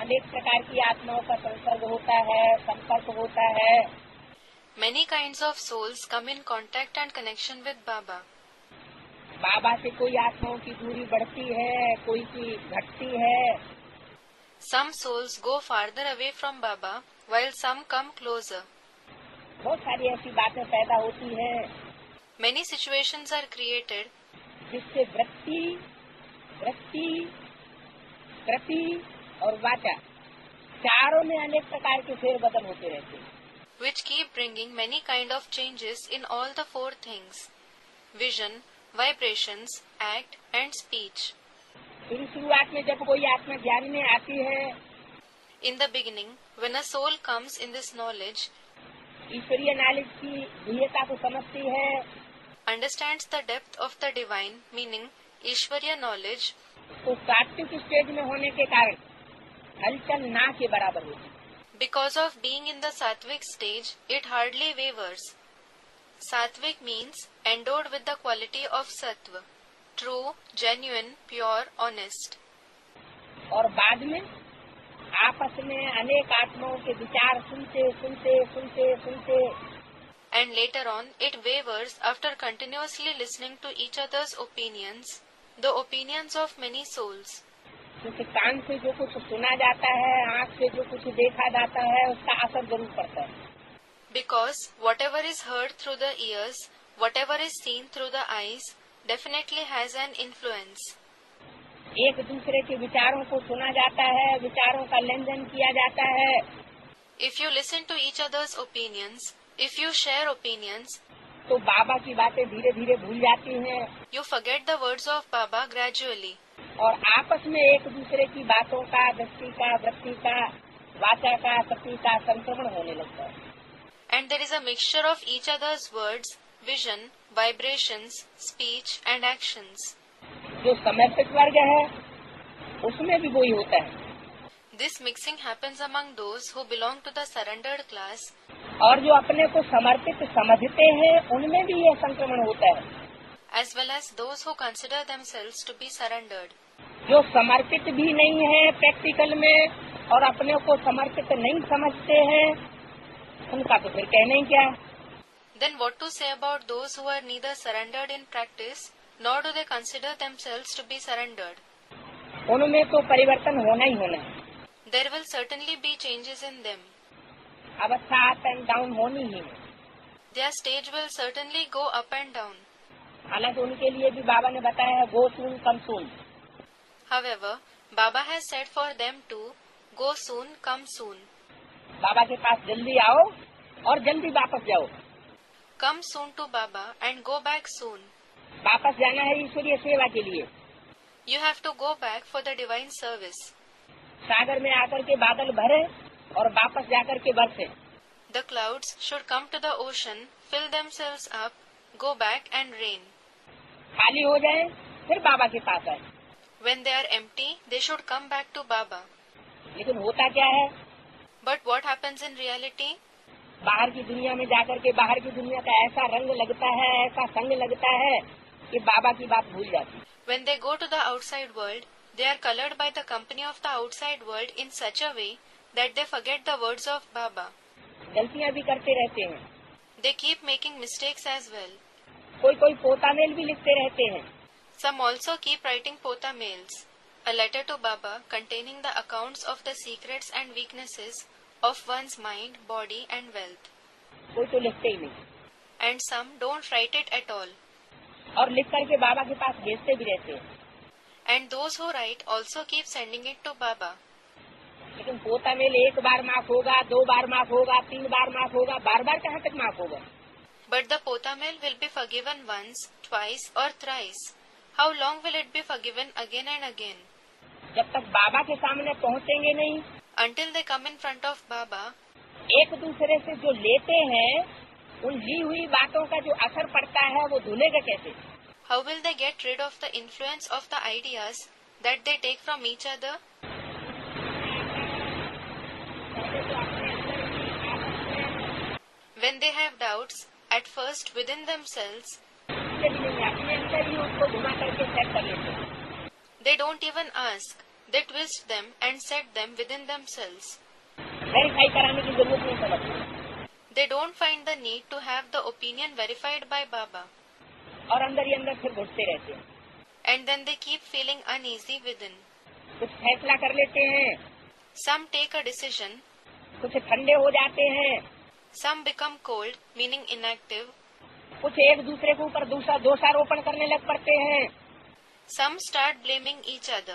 अनेक प्रकार की आत्माओं का संसर्ग होता है, संपर्क होता है। Many kinds of souls come in contact and connection with Baba. बाबा से कोई आत्माओं की दूरी बढ़ती है, कोई की घटती है। Some souls go farther away from Baba, while some come closer. बहुत सारी ऐसी बातें पैदा होती हैं Many situations are created जिससे वृत्ति, वृत्ति, कृति और वाचा चारों में अनेक प्रकार के फेरबदल होते रहते हैं, which keep bringing many kind of changes in all the four things: vision, vibrations, act and speech. शुरुआत में जब कोई आत्मा ज्ञान में आती है, In the beginning, when a soul comes in this knowledge, ईश्वरीय नॉलेज की गहराई को समझती है, understands the depth of the divine, meaning Ishwariya knowledge, तो सात्विक स्टेज में होने के कारण हलचल ना के बराबर होती है। because of being in the sattvic stage, it hardly wavers. Sattvic means endowed with the quality of sattva, true, genuine, pure, honest. और बाद में आपस में अनेक आत्माओं के विचार सुनते सुनते सुनते सुनते And later on, it wavers after continuously listening to each other's opinions, the opinions of many souls. क्योंकि कान से जो कुछ सुना जाता है, आँख से जो कुछ देखा जाता है, उसका असर जरूर पड़ता है। Because whatever is heard through the ears, whatever is seen through the eyes, definitely has an influence. एक दूसरे के विचारों को सुना जाता है, विचारों का लेन देन किया जाता है। If you listen to each other's opinions, if you share opinions, तो बाबा की बातें धीरे धीरे भूल जाती हैं you forget the words of Baba gradually. और आपस में एक दूसरे की बातों का, दृष्टि का, वृत्ति का, वाचा का, शक्ति का संक्रमण होने लगता है। And there is a mixture of each other's words, vision, vibrations, speech and actions. जो समर्पित वर्ग है उसमें भी वही होता है। This mixing happens among those who belong to the surrendered class, और जो अपने को समर्पित समझते हैं उनमें भी यह संक्रमण होता है। as well as those who consider themselves to be surrendered. जो समर्पित भी नहीं है प्रैक्टिकल में और अपने को समर्पित नहीं समझते हैं, उनका तो फिर कहना ही क्या। Then what to say about those who are neither surrendered in practice, nor do they consider themselves to be surrendered? उनमें तो परिवर्तन होना ही होना है। There will certainly be changes in them. अवस्था अप एंड डाउन होनी ही है। Their stage will certainly go up and down. हालांकि उनके लिए भी बाबा ने बताया है, गो सून कम सून। However, Baba has said for them to go soon, come soon. बाबा के पास जल्दी आओ और जल्दी वापस जाओ। Come soon to Baba and go back soon. वापस जाना है ईश्वरीय सेवा के लिए। You have to go back for the divine service. सागर में आकर के बादल भरे और वापस जाकर के बरसे। The clouds should come to the ocean, fill themselves up, go back and rain. खाली हो जाए फिर बाबा के पास आए। When they are empty, they should come back to Baba. लेकिन होता क्या है, But what happens in reality? बाहर की दुनिया में जाकर के बाहर की दुनिया का ऐसा रंग लगता है, ऐसा संग लगता है कि बाबा की बात भूल जाती है। When they go to the outside world, they are colored by the company of the outside world in such a way that they forget the words of Baba. गलतियाँ भी करते रहते हैं। They keep making mistakes as well. कोई कोई पोता mail भी लिखते रहते हैं। Some also keep writing pota mails, a letter to Baba containing the accounts of the secrets and weaknesses of one's mind, body and wealth. कोई तो लिखते ही नहीं And some don't write it at all. और लिख करके बाबा के पास भेजते भी रहते हैं। And those who write also keep sending it to Baba. लेकिन पोता मेल एक बार माफ होगा, दो बार माफ होगा, तीन बार माफ होगा, बार बार कहाँ तक माफ होगा। But the pota mail will be forgiven once, twice or thrice. How long will it be forgiven again and again? जब तक बाबा के सामने पहुँचेंगे नहीं, Until they come in front of Baba, एक दूसरे से जो लेते हैं उन ली हुई बातों का जो असर पड़ता है वो धुलेगा कैसे। how will they get rid of the influence of the ideas that they take from each other? When they have doubts, at first within themselves, अपने अंदर ही उसको घुमा करके सेट कर लेते हैं। they don't even ask. they twist them and set them within themselves. Verify कराने की जरूरत नहीं समझते, They don't find the need to have the opinion verified by Baba, और अंदर ही अंदर फिर घुटते रहते हैं। and then they keep feeling uneasy within. कुछ फैसला कर लेते हैं, Some take a decision, कुछ ठंडे हो जाते हैं, some become cold, meaning inactive, कुछ एक दूसरे के ऊपर दोषारोपण करने लग पड़ते हैं, some start blaming each other.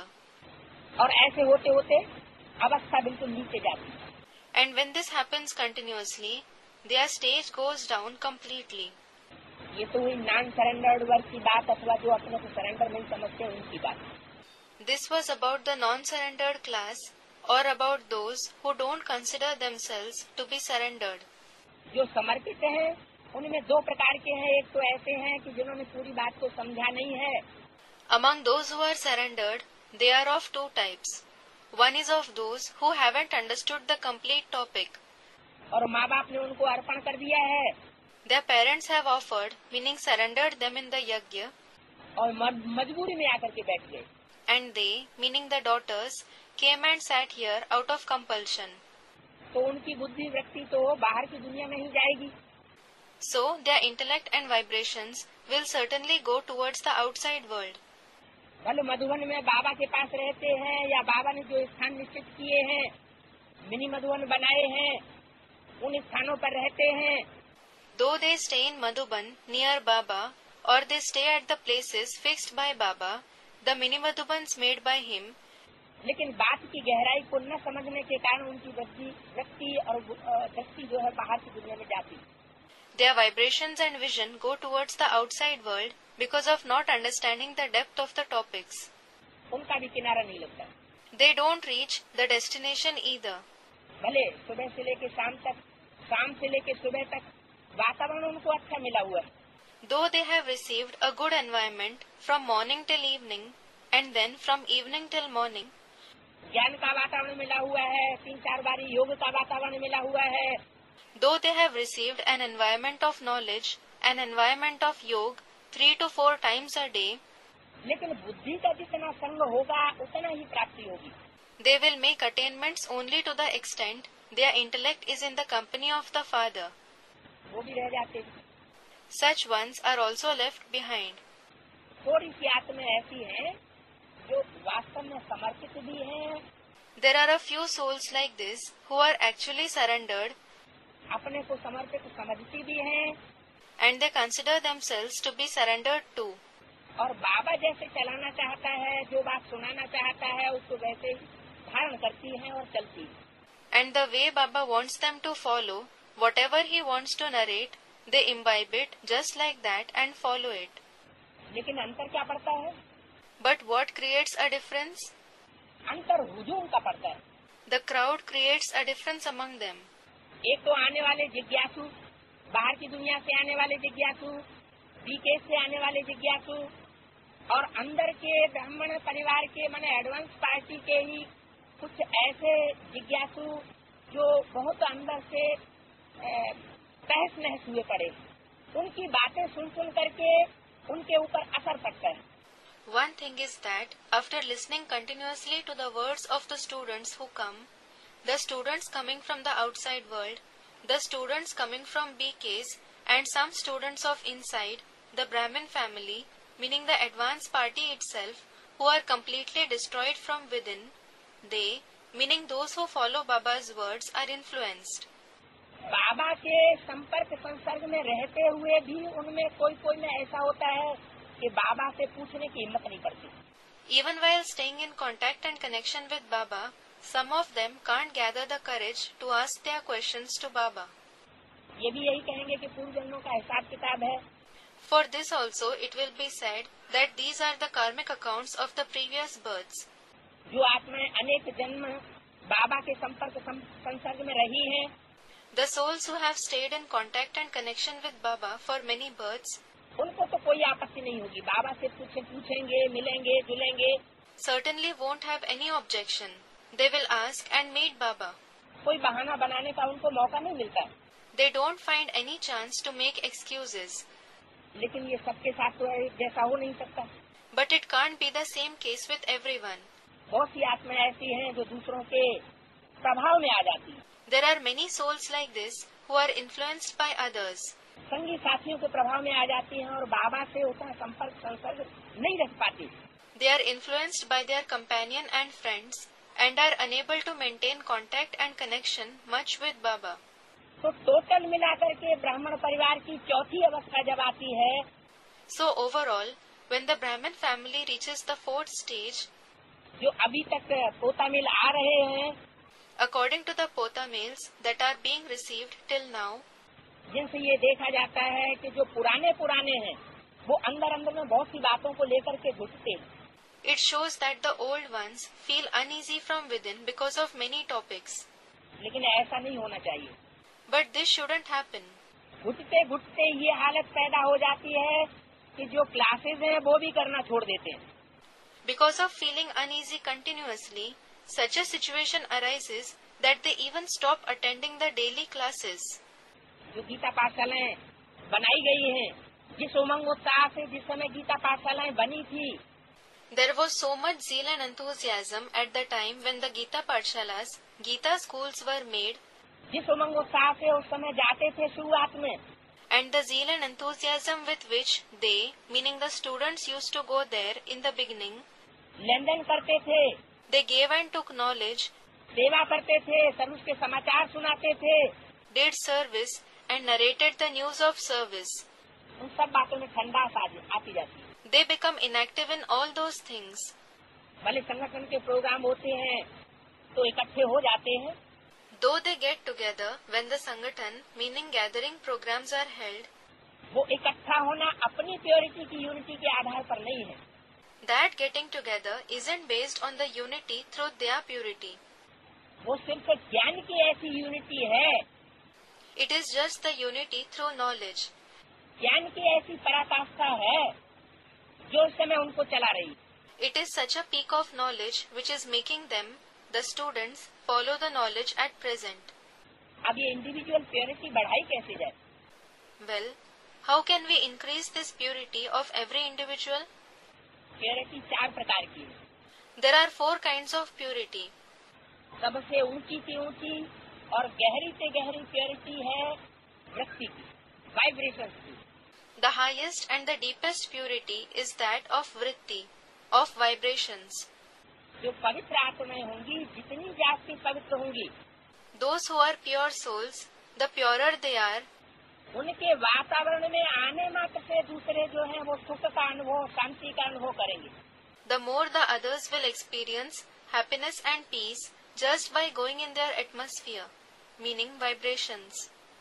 और ऐसे होते होते अवस्था बिल्कुल नीचे जाती है। And when this happens continuously, their stage goes down completely. ये तो हुई नॉन सरेंडर्ड वर्ग की बात, अथवा जो अपने को सरेंडर नहीं समझते उनकी बात। This was about the non-surrendered class, or about those who don't consider themselves to be surrendered. जो समर्पित हैं उनमें दो प्रकार के हैं, एक तो ऐसे हैं कि जिन्होंने पूरी बात को समझा नहीं है, Among those who are surrendered, they are of two types. One is of those who haven't understood the complete topic. और माँ बाप ने उनको अर्पण कर दिया है, Their parents have offered, meaning surrendered them in the yajna, और मजबूरी में आकर के बैठ गए। and they, meaning the daughters, came and sat here out of compulsion. तो उनकी बुद्धि वृत्ति तो बाहर की दुनिया में ही जाएगी, So their intellect and vibrations will certainly go towards the outside world. भले मधुबन में बाबा के पास रहते हैं या बाबा ने जो स्थान निश्चित किए हैं, मिनी मधुबन बनाए हैं, उन स्थानों पर रहते हैं, Though they stay in Madhuban near Baba, or they stay at the places fixed by Baba, the mini Madhubans made by him, लेकिन बात की गहराई को न समझने के कारण उनकी वृत्ति और दृष्टि जो है बाहर की दुनिया में जाती। their vibrations and vision go towards the outside world because of not understanding the depth of the topics. उनका भी किनारा नहीं लगता। They don't reach the destination either. भले सुबह से लेके शाम तक, शाम से लेके सुबह तक वातावरण उनको अच्छा मिला हुआ है, Though they have received a good environment from morning till evening, and then from evening till morning, ज्ञान का वातावरण मिला हुआ है, 3-4 बारी योग का वातावरण मिला हुआ है, though they have received an environment of knowledge, an environment of yoga 3 to 4 times a day, लेकिन बुद्धि का जितना संग होगा उतना ही प्राप्ति होगी। they will make attainments only to the extent their intellect is in the company of the Father. वो भी रह जाते हैं। Such ones are also left behind. थोड़ी सी आत्मा ऐसी है जो वास्तव में समर्पित भी हैं, There are a few souls like this who are actually surrendered, अपने को समर्पित समझती भी हैं, and they consider themselves to be surrendered too. और बाबा जैसे चलाना चाहता है, जो बात सुनाना चाहता है उसको वैसे ही धारण करती हैं और चलती हैं। And the way Baba wants them to follow, whatever he wants to narrate, they imbibe it just like that and follow it. लेकिन अंतर क्या पड़ता है? But what creates a difference? अंतर हुजूम का पड़ता है। The crowd creates a difference among them. एक तो आने वाले जिज्ञासु, बाहर की दुनिया से आने वाले जिज्ञासु, विदेश से आने वाले जिज्ञासु, और अंदर के ब्राह्मण परिवार के माने एडवांस पार्टी के ही कुछ ऐसे जिज्ञासु जो बहुत अंदर से तहस नहस हुए पड़े, उनकी बातें सुन सुन करके उनके ऊपर असर पड़ता है। One thing is that after listening continuously to the words of the students who come, the students coming from the outside world, the students coming from BKs, and some students of inside, the Brahmin family, meaning the advanced party itself, who are completely destroyed from within, they, meaning those who follow Baba's words, are influenced. बाबा के संपर्क संसर्ग में रहते हुए भी उनमें कोई में ऐसा होता है कि बाबा से पूछने की हिम्मत नहीं पड़ती। Even while staying in contact and connection with Baba, some of them can't gather the courage to ask their questions to Baba. ये भी यही कहेंगे कि पूर्व जन्मों का हिसाब किताब है। For this also it will be said that these are the karmic accounts of the previous births. जो आत्माएं अनेक जन्म बाबा के संपर्क संसर्ग में रही हैं, The souls who have stayed in contact and connection with Baba for many births, उनको तो कोई आपत्ति नहीं होगी, बाबा से पूछेंगे, मिलेंगे, जुलेंगे, certainly won't have any objection. They will ask and meet Baba. कोई बहाना बनाने का उनको मौका नहीं मिलता। They don't find any chance to make excuses. लेकिन ये सबके साथ तो जैसा हो नहीं सकता। But it can't be the same case with everyone. बहुत सी आत्माएं ऐसी हैं जो दूसरों के प्रभाव में आ जाती हैं। There are many souls like this who are influenced by others. संगी साथियों के प्रभाव में आ जाती हैं और बाबा से उतना संसर्ग नहीं रख पाती। They are influenced by their companion and friends and are unable to maintain contact and connection much with Baba. तो टोटल मिलाकर के ब्राह्मण परिवार की चौथी अवस्था जब आती है, So overall, when the Brahmin family reaches the fourth stage, जो अभी तक पोता मिल आ रहे हैं, according to the Pota males that are being received till now, जिनसे ये देखा जाता है कि जो पुराने हैं वो अंदर में बहुत सी बातों को लेकर के घुटते हैं। it shows that the old ones feel uneasy from within because of many topics. लेकिन ऐसा नहीं होना चाहिए। But this shouldn't happen. घुटते घुटते ये हालत पैदा हो जाती है कि जो क्लासेज हैं वो भी करना छोड़ देते हैं। Because of feeling uneasy continuously, such a situation arises that they even stop attending the daily classes. जो गीता पाठशालाएं बनाई गई हैं, जिस उमंग उत्साह से जिस समय गीता पाठशालाएं बनी थी, There was so much zeal and enthusiasm at the time when the Gita Pathshalas, Gita schools were made, जिस उमंग उत्साह से उस समय जाते थे शुरुआत में, and the zeal and enthusiasm with which they, meaning the students, used to go there in the beginning, लेन देन करते थे, they gave and took knowledge, सेवा करते थे, सर्विस के समाचार सुनाते थे, did service, and narrated the news of service. उन सब बातों में ठंडास आती जाती है। They become inactive in all those things. भले संगठन के प्रोग्राम होते हैं तो इकट्ठे हो जाते हैं, Though they get together when the Sangathan, meaning gathering programs are held, वो इकट्ठा होना अपनी प्योरिटी की यूनिटी के आधार पर नहीं है। that getting together isn't based on the unity through their purity. वो सिर्फ ज्ञान की ऐसी यूनिटी है, It is just the unity through knowledge. ज्ञान की ऐसी पराकाष्ठा है जो इस समय उनको चला रही। It is such a peak of knowledge which is making them, the students, follow the knowledge at present. अब ये इंडिविजुअल प्योरिटी बढ़ाई कैसे जाए? Well, how can we increase this purity of every individual? Purity 4 प्रकार की है। There are 4 kinds of purity. सबसे ऊंची से ऊंची और गहरी से गहरी प्योरिटी है वृत्ति की, वाइब्रेशन की। The highest and the deepest purity is that of vritti, of vibrations. जो पवित्र आत्माएं होंगी, जितनी जास्ती पवित्र होंगी, Those who are pure souls, the purer they are, उनके वातावरण में आने मात्र से दूसरे जो हैं वो सुख का अनुभव, शांति का अनुभव करेंगे। the more the others will experience happiness and peace just by going in their atmosphere, meaning vibrations.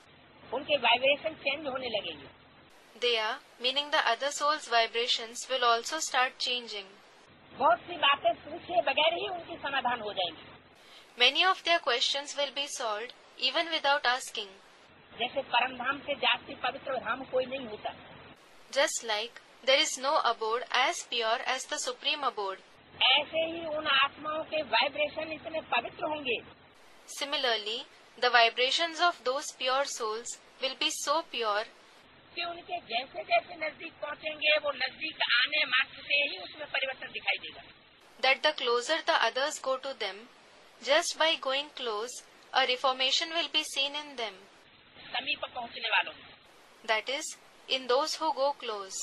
उनके वाइब्रेशन चेंज होने लगेंगे। Their, meaning the other soul's vibrations, will also start changing. बहुत सी बातें पूछे बगैर ही उनकी समाधान हो जाएंगी। Many of their questions will be solved even without asking. जैसे परम धाम से जास्ती पवित्र धाम कोई नहीं होता, Just like there is no abode as pure as the supreme abode, ऐसे ही उन आत्माओं के वाइब्रेशन इतने पवित्र होंगे similarly, the vibrations of those pure souls will be so pure कि उनके जैसे जैसे नजदीक पहुंचेंगे वो नजदीक आने मात्र से ही उसमें परिवर्तन दिखाई देगा। that the closer the others go to them, just by going close, a reformation will be seen in them. समीप पहुंचने वालों में That is, in those who go close.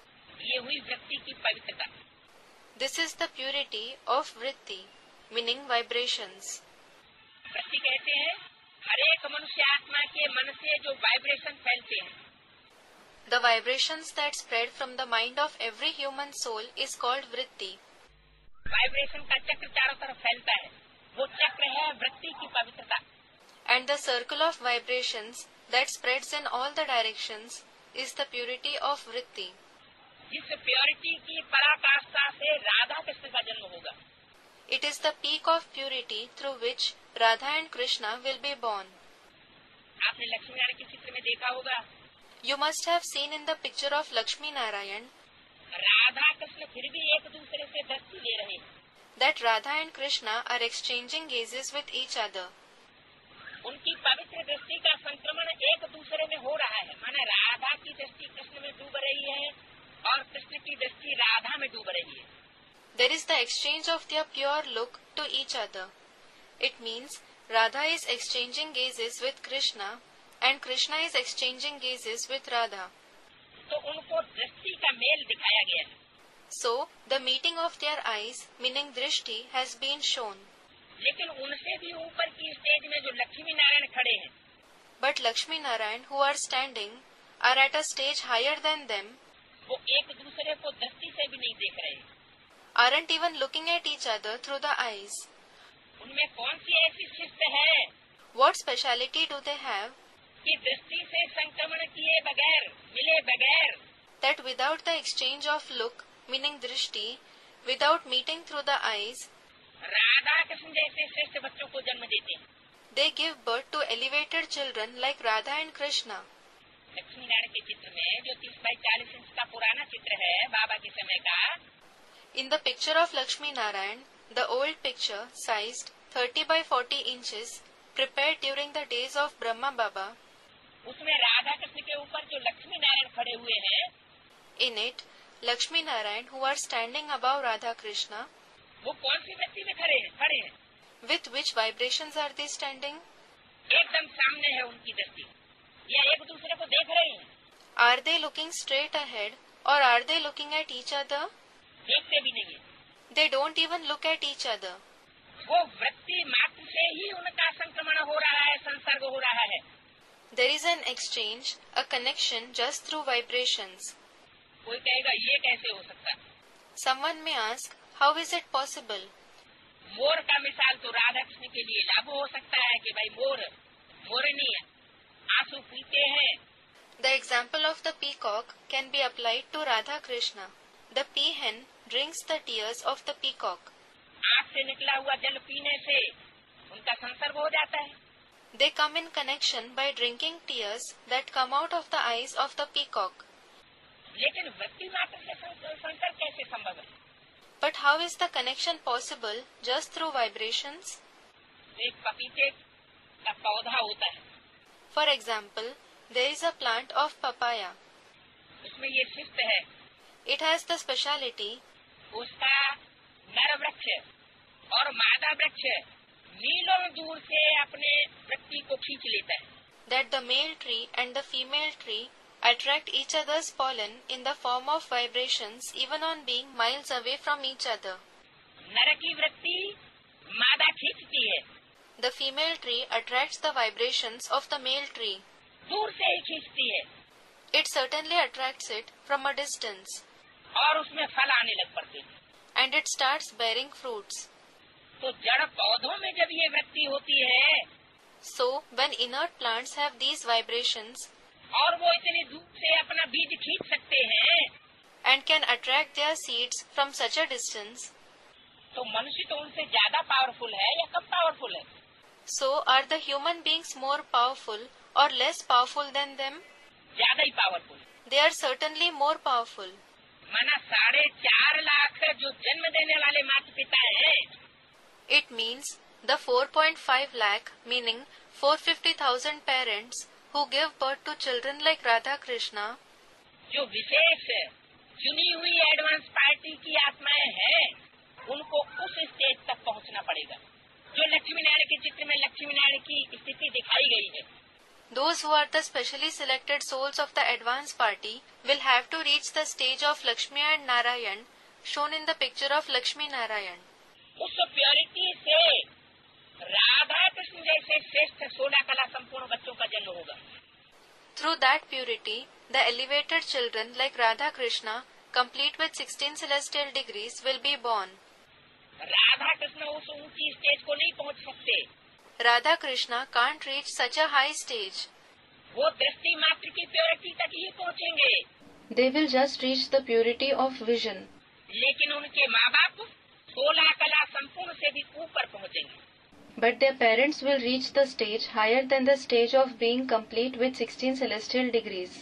ये हुई वृत्ति की पवित्रता। This is the purity of vritti, meaning vibrations. वृत्ति कहते हैं हर एक मनुष्य आत्मा के मन से जो वाइब्रेशन फैलते हैं, The vibrations that spread from the mind of every human soul is called vritti. Vibration का चक्र चारों तरफ फैलता है, वो चक्र है वृत्ति की पवित्रता। And the circle of vibrations that spreads in all the directions is the purity of vritti. जिस प्योरिटी की पराकाष्ठा से राधा कृष्ण का जन्म होगा, It is the peak of purity through which Radha and Krishna will be born. आपने लक्ष्मी नारायण के चित्र में देखा होगा, You must have seen in the picture of Lakshmi Narayan Radha Krishna फिर भी एक दूसरे से दृष्टि ले रहे हैं। that Radha and Krishna are exchanging gazes with each other. उनकी पवित्र दृष्टि का संक्रमण एक दूसरे में हो रहा है, माने राधा की दृष्टि कृष्ण में डूब रही है और कृष्ण की दृष्टि राधा में डूब रही है। there is the exchange of their pure look to each other. It means Radha is exchanging gazes with Krishna and Krishna is exchanging gazes with Radha. तो उनको दृष्टि का मेल दिखाया गया है। So, the meeting of their eyes, meaning drishti, has been shown. लेकिन उनसे भी ऊपर की स्टेज में जो लक्ष्मी नारायण खड़े हैं, But Lakshmi Narayan, who are standing, are at a stage higher than them, वो एक दूसरे को दृष्टि से भी नहीं देख रहे, aren't even looking at each other through the eyes. उनमें कौन सी ऐसी शिष्ट है What speciality do they have कि दृष्टि से संक्रमण किए बगैर, मिले बगैर, that without the exchange of look, meaning drishti, without meeting through the eyes, Radha Krishna जैसे श्रेष्ठ बच्चों को जन्म देते हैं? they give birth to elevated children like Radha and Krishna. Lakshmi Narayan के चित्र में जो 30x40 इंच का पुराना चित्र है बाबा के समय का, In the picture of Lakshmi Narayan, the old picture, sized 30 by 40 inches, prepared during the days of Brahma Baba, उसमें राधा कृष्ण के ऊपर जो लक्ष्मी नारायण खड़े हुए हैं, in it, Lakshmi Narayan, who are standing above Radha Krishna, वो कौन सी व्यक्ति में खड़े हैं? with which vibrations are they standing? एकदम सामने है उनकी दृष्टि, या एक दूसरे को देख रहे हैं? Are they looking straight ahead or are they looking at each other? देखते भी नहीं है। They don't even look at each other. वो वृत्ति मात्र से ही उनका संक्रमण हो रहा है, संसर्ग हो रहा है। There is an exchange, a connection just through vibrations. कोई कहेगा ये कैसे हो सकता है? Someone may ask, how is it possible? मोर का मिसाल तो राधा कृष्ण के लिए लागू हो सकता है कि भाई मोरनी आंसू पीते हैं। The example of the peacock can be applied to Radha Krishna. The peahen drinks the tears of the peacock. आंख से निकला हुआ जल पीने से उनका संसर्ग हो जाता है। They come in connection by drinking tears that come out of the eyes of the peacock. लेकिन वृत्ति मात्र से संसर्ग कैसे संभव है? But how is the connection possible just through vibrations? एक पपीते का पौधा होता है, For example, there is a plant of papaya. उसमें ये शिष्ट है, It has the speciality उसका नर वृक्ष और मादा वृक्ष मीलों दूर से अपने वृत्ति को खींच लेता है। that the male tree and the female tree attract each other's pollen in the form of vibrations even on being miles away from each other. नर की वृत्ति मादा खींचती है, The female tree attracts the vibrations of the male tree. दूर से ही खींचती है, It certainly attracts it from a distance, और उसमें फल आने लग पड़ते हैं। and it starts bearing fruits. तो जड़ पौधों में जब ये वृत्ति होती है So, when inert plants have these vibrations और वो इतनी दूर से अपना बीज खींच सकते हैं, and can attract their seeds from such a distance, तो मनुष्य तो उनसे ज्यादा पावरफुल है या कम पावरफुल है? so are the human beings more powerful or less powerful than them? ज्यादा ही powerful. They are certainly more powerful. माना 4.5 लाख जो जन्म देने वाले माता पिता हैं, It means the 4.5 lakh, meaning 450,000 parents who give birth to children like Radha Krishna, जो विशेष चुनी हुई एडवांस पार्टी की आत्माएं हैं, उनको उस स्टेज तक पहुंचना पड़ेगा जो लक्ष्मी नारायण के चित्र में लक्ष्मी नारायण की स्थिति दिखाई गई है। those who are the specially selected souls of the advanced party will have to reach the stage of Lakshmi and Narayan shown in the picture of Lakshmi Narayan. उस प्योरिटी से राधा कृष्ण जैसे श्रेष्ठ 16 कला संपूर्ण बच्चों का जन्म होगा। Through that purity, the elevated children like Radha Krishna, complete with 16 celestial degrees, will be born. Radha Krishna उस ऊंची स्टेज को नहीं पहुंच सकते, Radha Krishna can't reach such a high stage. वो दृष्टि मात्र की प्योरिटी तक ही पहुंचेंगे। They will just reach the purity of vision. लेकिन उनके माँ बाप 16 कला संपूर्ण से भी ऊपर पहुंचेंगे। But their parents will reach the stage higher than the stage of being complete with 16 celestial degrees.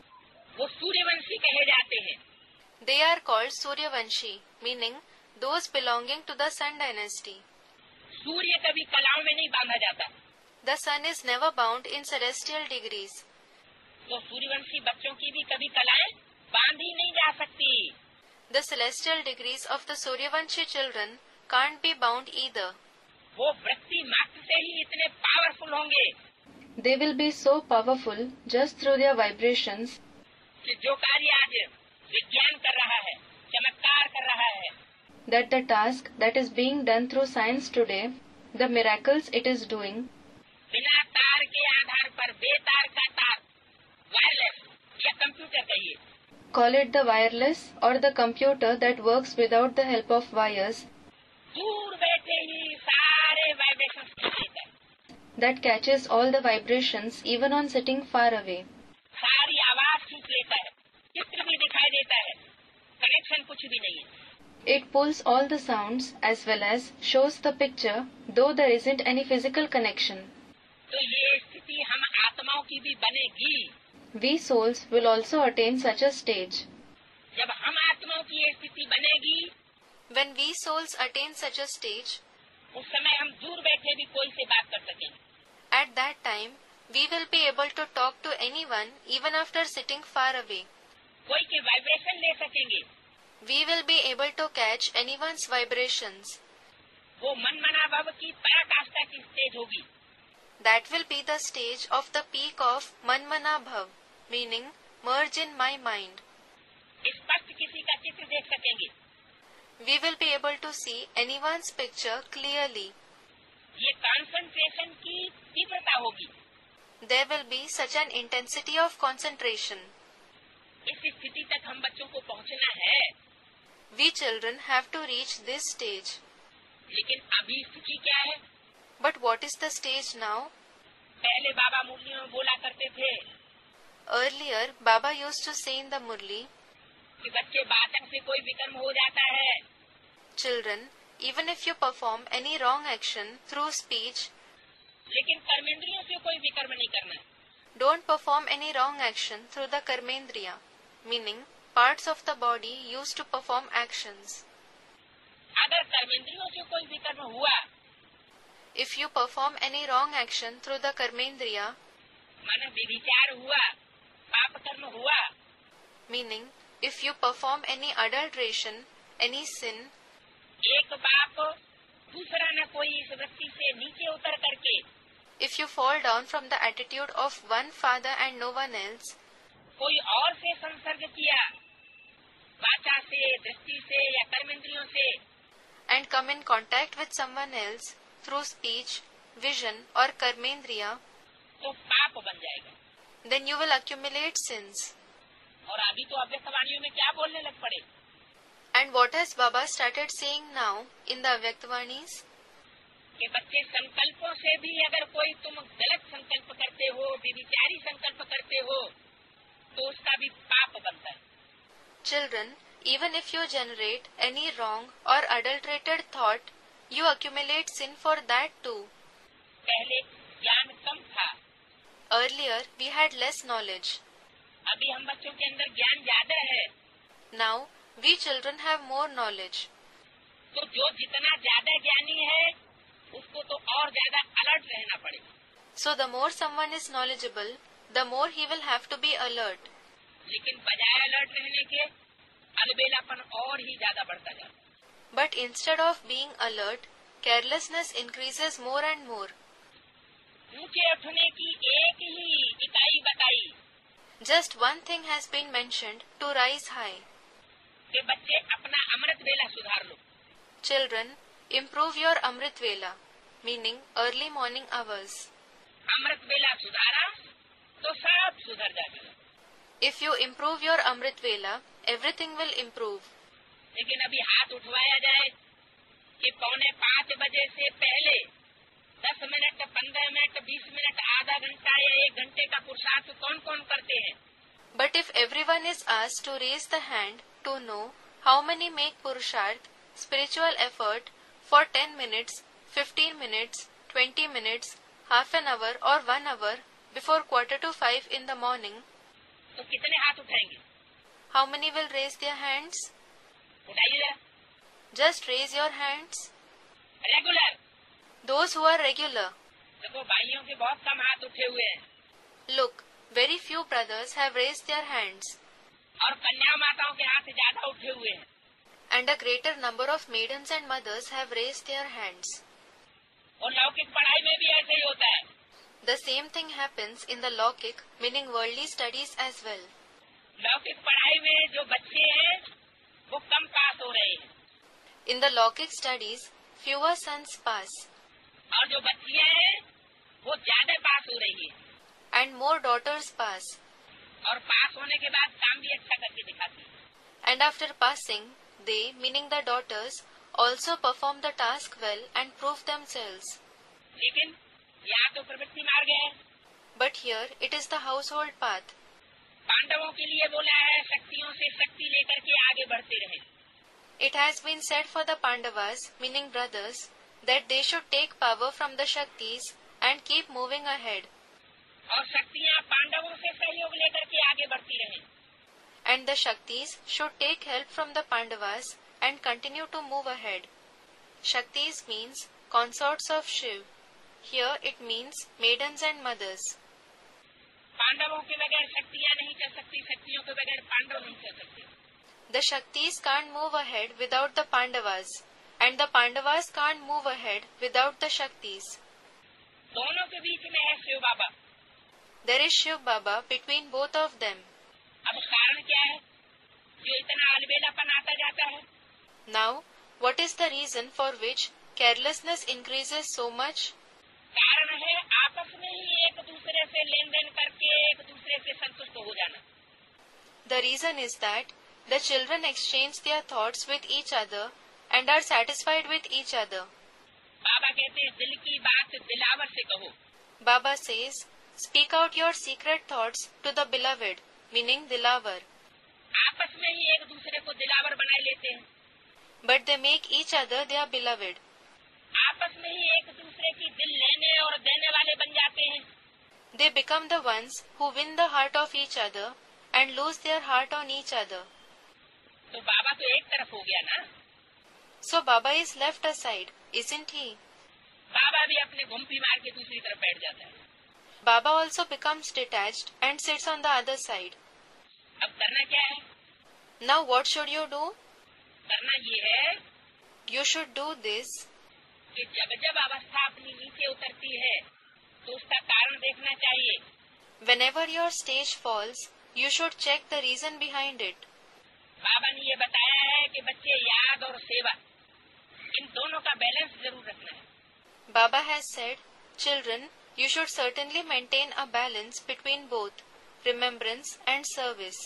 वो सूर्यवंशी कहे जाते हैं। They are called Suryavanshi, meaning those belonging to the Sun dynasty. सूर्य कभी कलाओं में नहीं बांधा जाता, The sun is never bound in celestial degrees. तो सूर्यवंशी बच्चों की भी कभी कलाएं बांधी नहीं जा सकती। The celestial degrees of the Suryavanshi children can't be bound either. वो वृत्ति मात्र से ही इतने पावरफुल होंगे They will be so powerful just through their vibrations कि जो कार्य आज विज्ञान कर रहा है, चमत्कार कर रहा है, that the task that is being done through science today, the miracles it is doing, बिना तार के आधार पर बेतार का तार, वायरलेस या कंप्यूटर कहिए, call it the wireless or the computer that works without the help of wires, दूर बैठे ही सारे वाइब्रेशंस खींच लेता है, that catches all the vibrations even on sitting far away. सारी आवाज खींच लेता है, चित्र भी दिखाई देता है, कनेक्शन कुछ भी नहीं है. It pulls all the sounds as well as shows the picture, though there isn't any physical connection. तो ये स्थिति हम आत्माओं की भी बनेगी. We souls will also attain such a stage. जब हम आत्माओं की ये स्थिति बनेगी, When we souls attain such a stage, उस समय हम दूर बैठे भी कोई से बात कर सकेंगे. at that time, we will be able to talk to anyone even after sitting far away. कोई के वाइब्रेशन ले सकेंगे. We will be able to catch anyone's vibrations. वो मन मना भव की पराकाष्ठा की स्टेज होगी. That will be the stage of the peak of Manmana Bhav, meaning merge in my mind. स्पष्ट किसी का चित्र देख सकेंगे. We will be able to see anyone's picture clearly. ये कॉन्सेंट्रेशन की तीव्रता होगी. There will be such an intensity of concentration. इस स्थिति तक हम बच्चों को पहुंचना है. We children have to reach this stage. लेकिन अभी स्थिति क्या है? But what is the stage now? पहले बाबा मुरलियों में बोला करते थे Earlier, Baba used to say in the Murli, कि बच्चे बातन से कोई विकर्म हो जाता है, children, even if you perform any wrong action through speech, लेकिन कर्मेंद्रियों से कोई विकर्म नहीं करना है. don't perform any wrong action through the karmendriya, meaning parts of the body used to perform actions. अगर कर्मेंद्रियों से कोई विकर्म हुआ, If you perform any wrong action through the karmendriya, माना व्यभिचार हुआ, पाप कर्म हुआ, meaning if you perform any adulteration, any sin, एक बाप दूसरा न कोई इस वृत्ति से नीचे उतर करके if you fall down from the attitude of one father and no one else, कोई और से संसर्ग किया, वाचा से, दृष्टि से या कर्मेंद्रियों से, and come in contact with someone else through speech, vision or karmendriya, तो पाप बन जाएगा. then you will accumulate sins. और अभी तो अव्यक्त वाणियों में क्या बोलने लग पड़े? And what has Baba started saying now in the Avyaktvani's? कि बच्चे संकल्पों से भी अगर कोई तुम गलत संकल्प करते हो, व्यभिचारी संकल्प करते हो, तो उसका भी पाप बनता है. Children, even if you generate any wrong or adulterated thought, you accumulate sin for that too. पहले ज्ञान कम था, Earlier, we had less knowledge. अभी हम बच्चों के अंदर ज्ञान ज्यादा है. Now, we children have more knowledge. तो जो जितना ज्यादा ज्ञानी है, उसको तो और ज्यादा अलर्ट रहना पड़ेगा. So, the more someone is knowledgeable, the more he will have to be alert. लेकिन बजाय अलर्ट रहने के अलबेलापन और ही ज्यादा बढ़ता जाता. But instead of being alert, carelessness increases more and more. ऊंचे उठने की एक ही इकाई बताई Just one thing has been mentioned to rise high. कि बच्चे अपना अमृत वेला सुधार लो. Children, improve your Amrit Vela, meaning early morning hours. अमृत वेला सुधारा तो सब सुधर जाएगा. If you improve your Amrit Vela, everything will improve. लेकिन अभी हाथ उठवाया जाए कि 4:45 बजे से पहले 10 मिनट, 15 मिनट, 20 मिनट, आधा घंटा या 1 घंटे का पुरुषार्थ कौन कौन करते हैं? But if everyone is asked to raise the hand to know how many make Purusharth, spiritual effort, for 10 minutes, 15 minutes, 20 minutes, half an hour or 1 hour before 4:45 in the morning, तो कितने हाथ उठाएंगे? how many will raise their hands? उठाइए जरा. Just raise your hands. Regular. Those who are regular. देखो भाइयों के बहुत कम हाथ उठे हुए हैं. Look, very few brothers have raised their hands. और कन्या माताओं के हाथ ज्यादा उठे हुए हैं. and a greater number of maidens and mothers have raised their hands. और लौकिक पढ़ाई में भी ऐसे ही होता है. The same thing happens in the Lokik, meaning worldly studies as well. लौकिक पढ़ाई में जो बच्चे हैं वो कम पास हो रहे हैं. In the Lokik studies, fewer sons pass, और जो बच्चियां हैं वो ज्यादा पास हो रही है. and more daughters pass. और पास होने के बाद काम भी अच्छा करके दिखाती है. And after passing, they, meaning the daughters, also perform the task well and prove themselves. लेकिन यहाँ तो प्रवृत्ति मार्ग है. But here it is the household path. पांडवों के लिए बोला है शक्तियों से शक्ति लेकर के आगे बढ़ते रहे. It has been said for the Pandavas, meaning brothers, that they should take power from the Shaktis and keep moving ahead. और शक्तियाँ पांडवों से सहयोग लेकर के आगे बढ़ती रहे. And the Shaktis should take help from the Pandavas and continue to move ahead. Shaktis means consorts of Shiv. Here it means maidens and mothers. पांडवों के बगैर शक्तियाँ नहीं चल सकती, शक्तियों के बगैर पांडव नहीं चल सकते. The Shaktis can't move ahead without the Pandavas, and the Pandavas can't move ahead without the Shaktis. दोनों के बीच में है शिव बाबा. There is Shiv Baba between both of them. अब कारण क्या है जो इतना अलबेलापन आता जाता है? Now, what is the reason for which carelessness increases so much? कारण है आपस में ही एक दूसरे से लेन देन करके एक दूसरे से संतुष्ट हो जाना. The reason is that the children exchange their thoughts with each other and are satisfied with each other. बाबा कहते हैं दिल की बात दिलावर से कहो. Baba says, speak out your secret thoughts to the beloved, meaning Dilavar. आपस में ही एक दूसरे को दिलावर बना लेते हैं. But they make each other their beloved. आपस में ही एक दूसरे की दिल लेने और देने वाले बन जाते हैं. They become the ones who win the heart of each other and lose their heart on each other. तो बाबा तो एक तरफ हो गया ना. So Baba is left aside, isn't he? बाबा भी अपने घुमपी मार के दूसरी तरफ बैठ जाता है. Baba also becomes detached and sits on the other side. अब करना क्या है? Now what should you do? करना ये है You should do this. कि जब जब अवस्था अपनी नीचे उतरती है तो उसका कारण देखना चाहिए. Whenever your stage falls, you should check the reason behind it. बाबा ने ये बताया है कि बच्चे याद और सेवा इन दोनों का बैलेंस जरूर रखना है. Baba has said, children, you should certainly maintain a balance between both remembrance and service.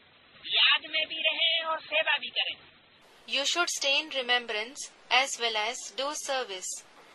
याद में भी रहें और सेवा भी करें. You should stay in remembrance as well as do service.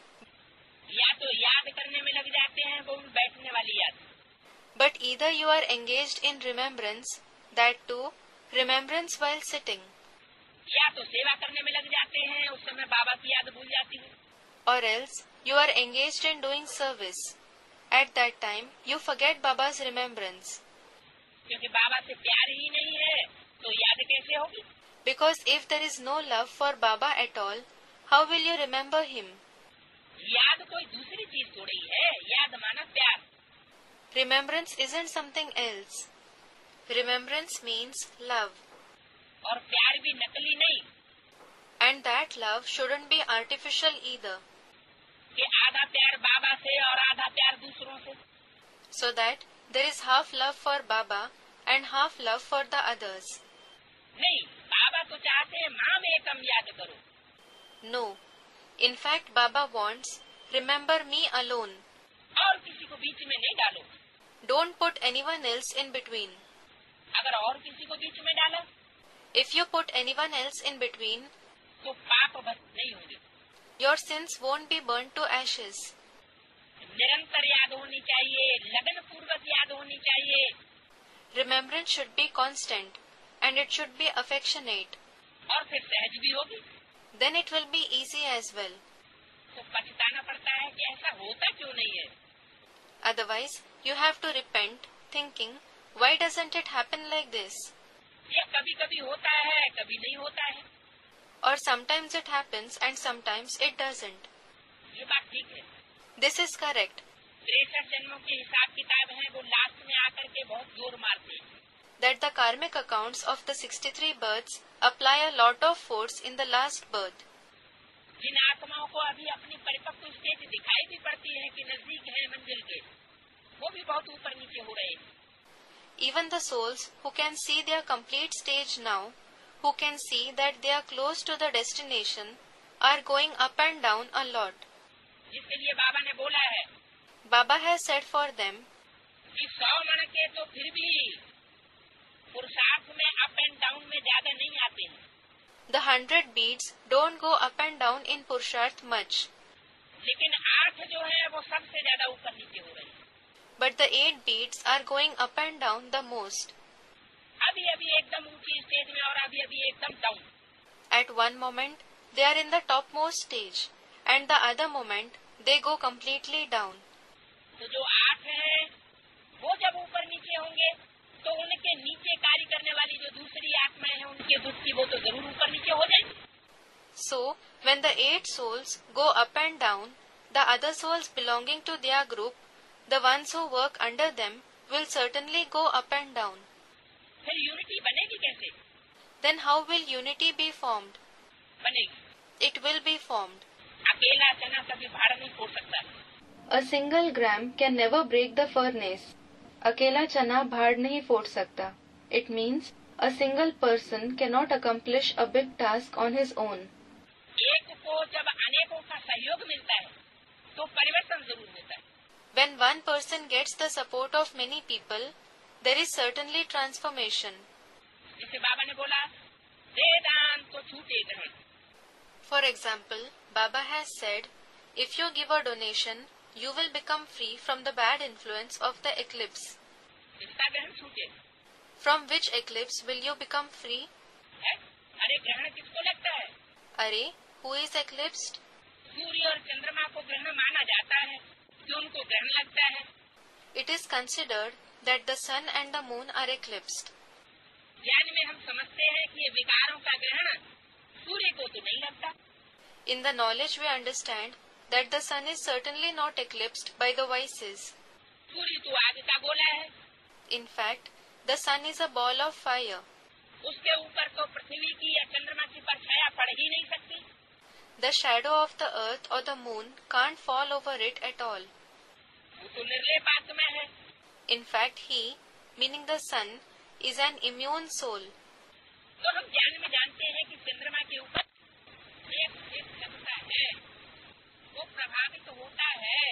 या तो याद करने में लग जाते हैं वो भी बैठने वाली याद. But either you are engaged in remembrance, that too, remembrance while sitting, या तो सेवा करने में लग जाते हैं उस समय बाबा की याद भूल जाती है. or else you are engaged in doing service. At that time, you forget Baba's remembrance. क्योंकि बाबा से प्यार ही नहीं है तो याद कैसे होगी? Because if there is no love for Baba at all, how will you remember him? याद कोई दूसरी चीज थोड़ी है. याद माना प्यार. Remembrance isn't something else. Remembrance means love. और प्यार भी नकली नहीं And that love shouldn't be artificial either. कि आधा प्यार बाबा से और आधा प्यार दूसरों से. So that there is half love for Baba and half love for the others. नहीं, बाबा तो चाहते हैं माम एकम याद करो. No. In fact, Baba wants, remember me alone. और किसी को बीच में नहीं डालो. Don't put anyone else in between. अगर और किसी को बीच में डाला If you put anyone else in between, तो पाप बस नहीं होंगे. your sins won't be burnt to ashes. निरंतर याद होनी चाहिए, लगन पूर्वक याद होनी चाहिए. Remembrance should be constant and it should be affectionate. और फिर सहज भी होगी. Then it will be easy as well. तो पछताना पड़ता है कि ऐसा होता क्यों नहीं है. Otherwise, you have to repent, thinking, why doesn't it happen like this? ये कभी कभी होता है, कभी नहीं होता है. Or sometimes it happens and sometimes it doesn't. ये बात ठीक है. This is correct. 63 जन्मों के हिसाब किताब है वो लास्ट में आकर के बहुत जोर मारते हैं. that the karmic accounts of the 63 births apply a lot of force in the last birth. जिन आत्माओं को अभी अपनी परिपक्व स्टेज दिखाई भी पड़ती है कि नजदीक है मंजिल के, वो भी बहुत ऊपर नीचे हो रहे हैं. Even the souls who can see their complete stage now, who can see that they are close to the destination, are going up and down a lot. जिसके लिए बाबा ने बोला है, Baba has said for them, कि 100 मन के तो फिर भी पुरुषार्थ में अप एंड डाउन में ज्यादा नहीं आते हैं. the 100 beads don't go up and down in Purusharth much. लेकिन 8 जो है वो सबसे ज्यादा ऊपर नीचे हो रही है. But the 8 beads are going up and down the most. अभी अभी एकदम ऊंची स्टेज में और अभी अभी एकदम down. At one moment they are in the topmost stage, and the other moment they go completely down. तो जो 8 है वो जब ऊपर नीचे होंगे तो उनके नीचे कार्य करने वाली जो दूसरी आत्माएं हैं उनके दुख की वो तो जरूर ऊपर नीचे हो जाएंगी. So when the 8 souls go up and down, the other souls belonging to their group, the ones who work under them, will certainly go up and down. फिर यूनिटी बनेगी कैसे? Then how will unity be formed? बनेगी. It will be formed. अकेला चना कभी भाड़ नहीं फोड़ सकता. A single gram can never break the furnace. अकेला चना भाड़ नहीं फोड़ सकता. It means a single person cannot accomplish a big task on his own. एक को जब अनेकों का सहयोग मिलता है तो परिवर्तन जरूर होता है. When one person gets the support of many people, there is certainly transformation. जैसे बाबा ने बोला, दे दान तो छूटे ग्रहण. For example, Baba has said, if you give a donation, you will become free from the bad influence of the eclipse. इसका ग्रहण छूटे. From which eclipse will you become free? है? अरे ग्रहण किसको लगता है? Are, who is eclipsed? सूर्य और चंद्रमा को ग्रहण माना जाता है कि उनको ग्रहण लगता है. It is considered that the sun and the moon are eclipsed. ज्ञान में हम समझते हैं कि ये विकारों का ग्रहण सूर्य को तो नहीं लगता. In the knowledge we understand that the sun is certainly not eclipsed by the vices. सूर्य तो आग का गोला है. In fact, the sun is a ball of fire. उसके ऊपर तो पृथ्वी की या चंद्रमा की परछाया पड़ ही नहीं सकती. The shadow of the earth or the moon can't fall over it at all. वो तो निर्लेप आत्मा है. In fact, he, meaning the sun, is an immune soul. तो हम ज्ञान में जानते हैं कि चंद्रमा के ऊपर एक चलता है, वो प्रभावित होता है.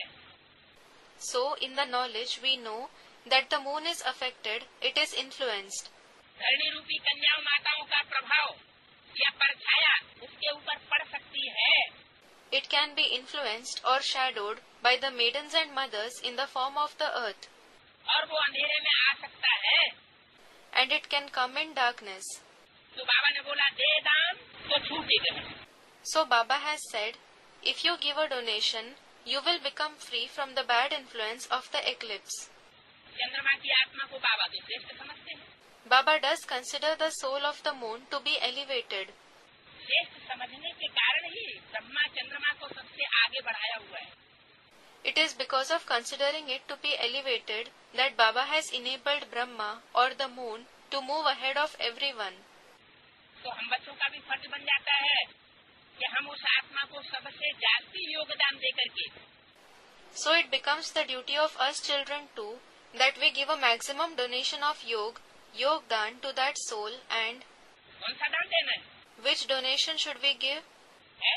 So, in the knowledge we know that the moon is affected, it is influenced. धरणी रूपी कन्याओं माताओं का प्रभाव या परछाया उसके ऊपर पड़ सकती है. It can be influenced or shadowed by the maidens and mothers in the form of the earth. और वो अंधेरे में आ सकता है. And it can come in darkness. तो बाबा ने बोला, दे दान तो छूटे ग्रहण. So Baba has said, if you give a donation, you will become free from the bad influence of the eclipse. चंद्रमा की आत्मा को बाबा तो श्रेष्ठ समझते हैं. Baba does consider the soul of the moon to be elevated. श्रेष्ठ समझने के कारण ही ब्रह्मा चंद्रमा को सबसे आगे बढ़ाया हुआ है. It is because of considering it to be elevated that Baba has enabled Brahma or the moon to move ahead of everyone. तो हम बच्चों का भी फर्ज बन जाता है कि हम उस आत्मा को सबसे जास्ती योगदान दे करके. So it becomes the duty of us children too that we give a maximum donation of yogdan to that soul. And कौन सा दान देना है? which donation should we give? है?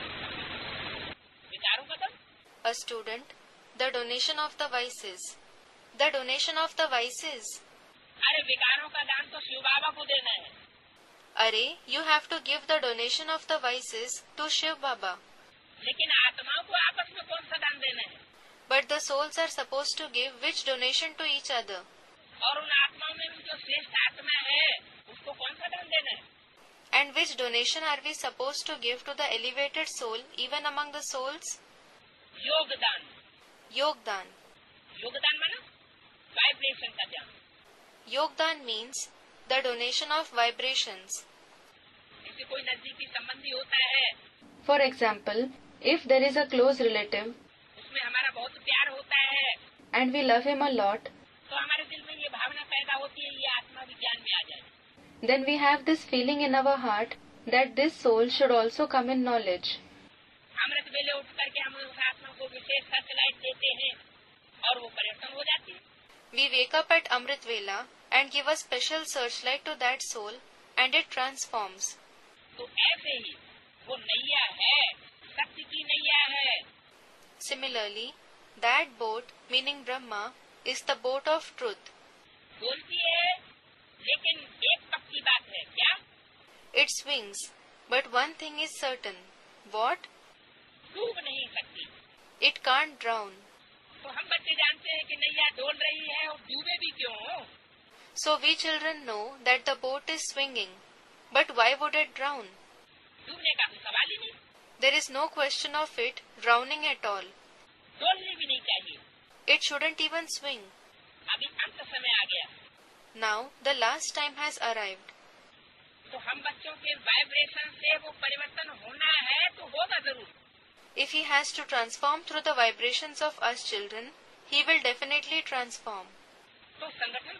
विचारों का दान. A student, the donation of the vices. The donation of the vices. अरे विकारों का दान तो शिव बाबा को देना है. Are, you have to give the donation of the vices to Shiv Baba. लेकिन आत्माओं को आपस में कौन सा दान देना है? But the souls are supposed to give which donation to each other? और उन आत्माओं में भी जो श्रेष्ठ आत्मा है उसको कौन सा दान देना है? And which donation are we supposed to give to the elevated soul even among the souls? योगदान. Yogdan. योगदान माना वाइब्रेशन का दान. Yogdan means the donation of vibrations. जैसे कोई नजदीकी संबंधी होता है. For example, if there is a close relative उसमें हमारा बहुत प्यार होता है and we love him a lot, तो हमारे दिल में ये भावना पैदा होती है, ये आत्मा भी then we have this feeling in our heart that this soul should also come in knowledge. अमृत वेले उठ करके हम उस आत्मा को विशेष सर्चलाइट देते हैं और वो परिवर्तन हो जाती है. We wake up at Amrit Vela and give a special searchlight to that soul and it transforms. तो ऐसे ही वो नैया है, सत्य की नैया है. Similarly, that boat, meaning Brahma, is the boat of truth. बोलती है, लेकिन एक पक्की बात है, क्या? It swings, but one thing is certain. What? डूब नहीं सकती. It can't drown. तो हम बच्चे जानते हैं कि नैया डोल रही है और डूबे भी क्यों? So we children know that the boat is swinging. But why would it drown? डूबने का तो सवाल ही नहीं. There is no question of it drowning at all. Dolni भी नहीं चाहिए. It shouldn't even swing. अभी अंत समय आ गया. Now the last time has arrived. तो हम बच्चों के वाइब्रेशन से वो परिवर्तन होना है तो होगा जरूर. If he has to transform through the vibrations of us children, he will definitely transform. तो संगठित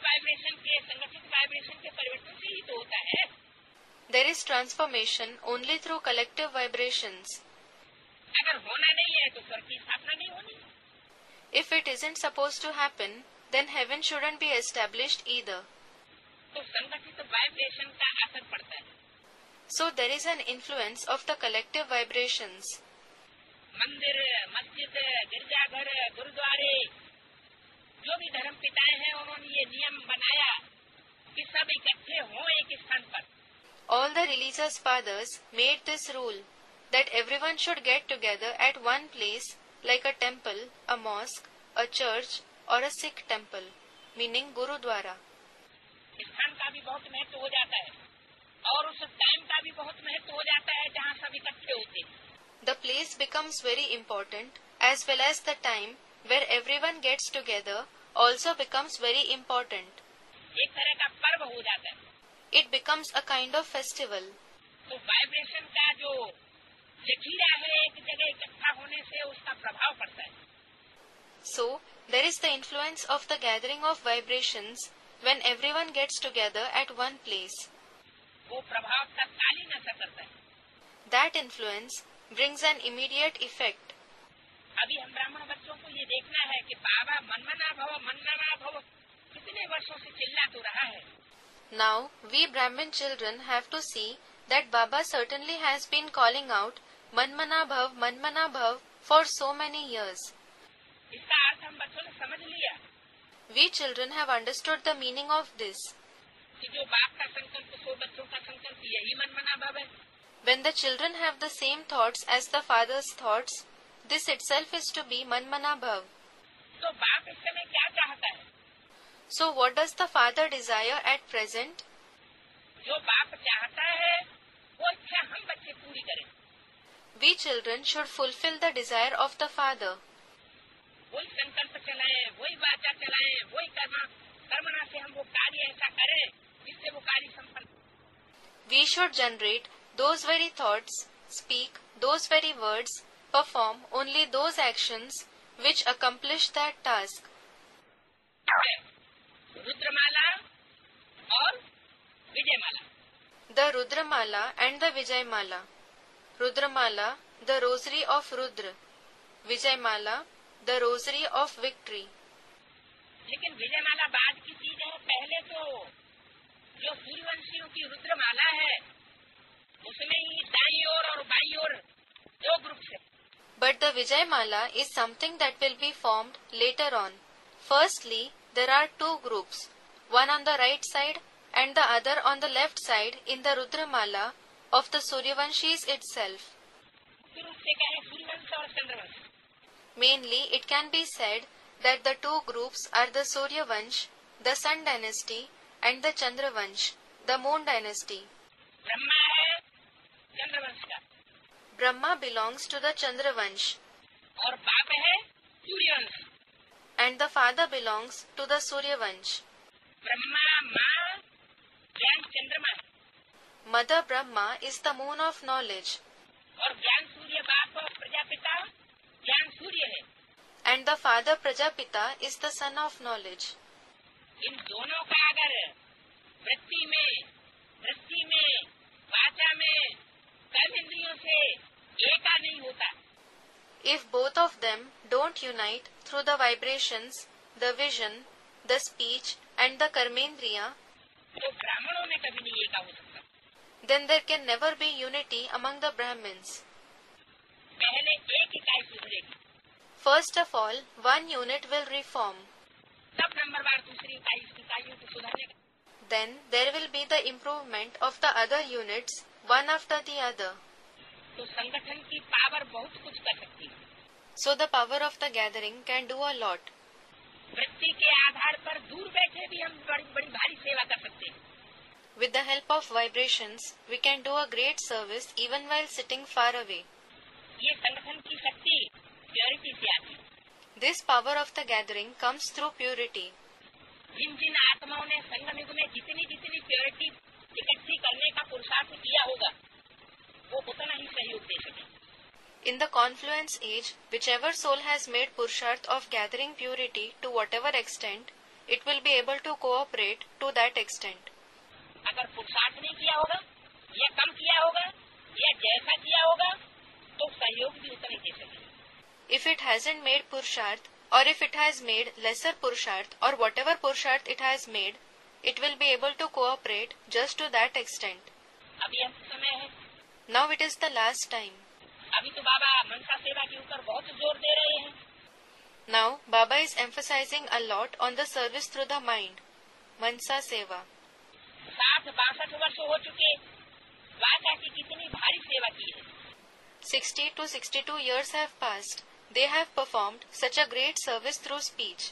वाइब्रेशन के परिवर्तन से ही तो होता है. There is transformation only through collective vibrations. अगर होना नहीं है तो स्वर्ग की स्थापना नहीं होनी. If it isn't supposed to happen, then heaven shouldn't be established either. तो संगठित वाइब्रेशन का असर पड़ता है. So there is an influence of the collective vibrations. मंदिर, मस्जिद, गिरजाघर, गुरुद्वारे, जो भी धर्म पिताएं हैं उन्होंने ये नियम बनाया कि सब इकट्ठे हों एक स्थान पर. All the religious fathers made this rule that everyone should get together at one place like a temple, a mosque, a church or a Sikh temple, meaning Gurudwara. स्थान का भी बहुत महत्व हो जाता है और उस टाइम का भी बहुत महत्व हो जाता है जहाँ सब इकट्ठे होते हैं. The place becomes very important as well as the time where everyone gets together also becomes very important. एक तरह का पर्व हो जाता है. It becomes a kind of festival. तो वाइब्रेशन का जो जखीरा है एक जगह इकट्ठा होने से उसका प्रभाव पड़ता है. So, there is the influence of the gathering of vibrations when everyone gets together at one place. वो प्रभाव तत्कालीन असर करता है. That influence brings an immediate effect. अभी हम ब्राह्मण बच्चों को ये देखना है कि बाबा मनमना भव कितने वर्षों से चिल्ला तो रहा है. Now, we Brahmin children have to see that Baba certainly has been calling out Manmana Bhav for so many years. इसका अर्थ हम बच्चों ने समझ लिया. We children have understood the meaning of this. कि जो बाप का संकल्प सो बच्चों का संकल्प यही मनमना भव है. When the children have the same thoughts as the father's thoughts, this itself is to be Manmana Bhav. तो बाप इस समय क्या चाहता है? So what does the father desire at present? जो बाप चाहता है वो इच्छा हम बच्चे पूरी करें. We children should fulfill the desire of the father. वही संकल्प चलाएं, वही वाचा चलाएं, वही कर्मणा से हम वो कार्य ऐसा करें जिससे वो कार्य संपन्न. We should generate those very thoughts, speak those very words, perform only those actions which accomplish that task. रुद्रमाला और Vijayamala. The Rudramala and the Vijayamala. Rudramala, the rosary of Rudra. Vijayamala, the rosary of victory. लेकिन विजयमाला बाद की चीज है. पहले तो जो सूर्यवंशियों की रुद्रमाला है उसमें ही दाईं ओर और बाईं ओर दो ग्रुप है. But the Vijayamala is something that will be formed later on. Firstly, there are two groups, one on the right side and the other on the left side in the Rudramala of the Suryavanshis itself. फिर उससे कहें सूर्यवंश और Chandravansh. Mainly, it can be said that the two groups are the Suryavansh, the Sun dynasty, and the Chandravansh, the Moon dynasty. Brahma है चंद्रवंश का. Brahma belongs to the Chandravansh. और बाप है Suryavansh. And the father belongs to the Suryavansh. Brahma माँ ज्ञान चंद्रमा है. Mother Brahma is the moon of knowledge. और ज्ञान सूर्य बाप और प्रजापिता ज्ञान सूर्य है. And the father Prajapita is the son of knowledge. इन दोनों का अगर वृत्ति में दृष्टि में, वाचा में, कर्म इंद्रियों से एका नहीं होता। If both of them don't unite through the vibrations, the vision, the speech and the karmendriya, तो ब्राह्मणों में कभी नहीं एका हो सकता। then there can never be unity among the Brahmins. पहले एक इकाई सुधरेगी, First of all, one unit will reform. तब नंबरवार दूसरी इकाइयों को सुधारने का। Then there will be the improvement of the other units, one after the other. तो संगठन की पावर बहुत कुछ कर सकती है। So the power of the gathering can do a lot. वृत्ति के आधार पर दूर बैठे भी हम बड़ी बड़ी भारी सेवा कर सकते हैं। With the help of vibrations, we can do a great service even while sitting far away. ये संगठन की शक्ति प्योरिटी से आती है। This power of the gathering comes through purity. जिन जिन आत्माओं ने संगम युग में जितनी जितनी प्योरिटी इकट्ठी करने का पुरुषार्थ किया होगा, वो उतना ही सहयोग दे सके। In the confluence age, whichever soul has made Purushart of gathering purity to whatever extent, it will be able to cooperate to that extent. अगर पुरुषार्थ नहीं किया होगा, या कम किया होगा, या जैसा किया होगा, तो सहयोग भी उतना ही दे सके। If it hasn't made Purushart, or if it has made lesser Purushart, or whatever Purushart it has made, it will be able to cooperate just to that extent. अभी अंत समय है। Now it is the last time. अभी तो बाबा मनसा सेवा के ऊपर बहुत जोर दे रहे हैं। Now Baba is emphasizing a lot on the service through the mind, Mansa Seva. 60-62 वर्ष हो चुके, वाचा की कितनी भारी सेवा की है। 60 to 62 years have passed. They have performed such a great service through speech.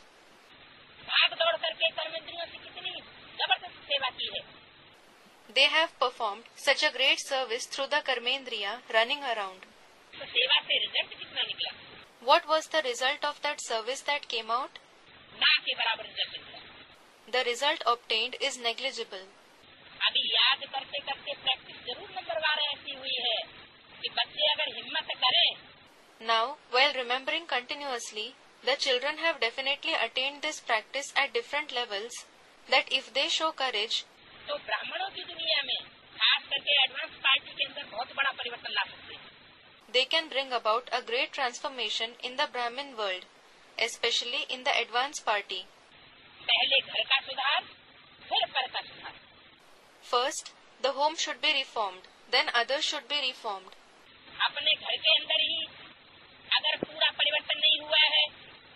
भाग दौड़ करके कर्मेंद्रियों से कितनी जबरदस्त सेवा की है। They have performed such a great service through the Karmendriya running around. तो सेवा से रिजल्ट कितना निकला? What was the result of that service that came out? ना के बराबर रिजल्ट निकला। The result obtained is negligible. अभी याद करते करते प्रैक्टिस जरूर नंबरवार ऐसी हुई है कि बच्चे अगर हिम्मत करें। Now, while remembering continuously, the children have definitely attained this practice at different levels, that if they show courage, तो ब्राह्मणों की दुनिया में खास करके एडवांस पार्टी के अंदर बहुत बड़ा परिवर्तन ला सकते हैं। they can bring about a great transformation in the Brahmin world, especially in the advanced party. पहले घर का सुधार, फिर पर का सुधार। First, the home should be reformed, then others should be reformed. अपने घर के अंदर ही अगर पूरा परिवर्तन नहीं हुआ है,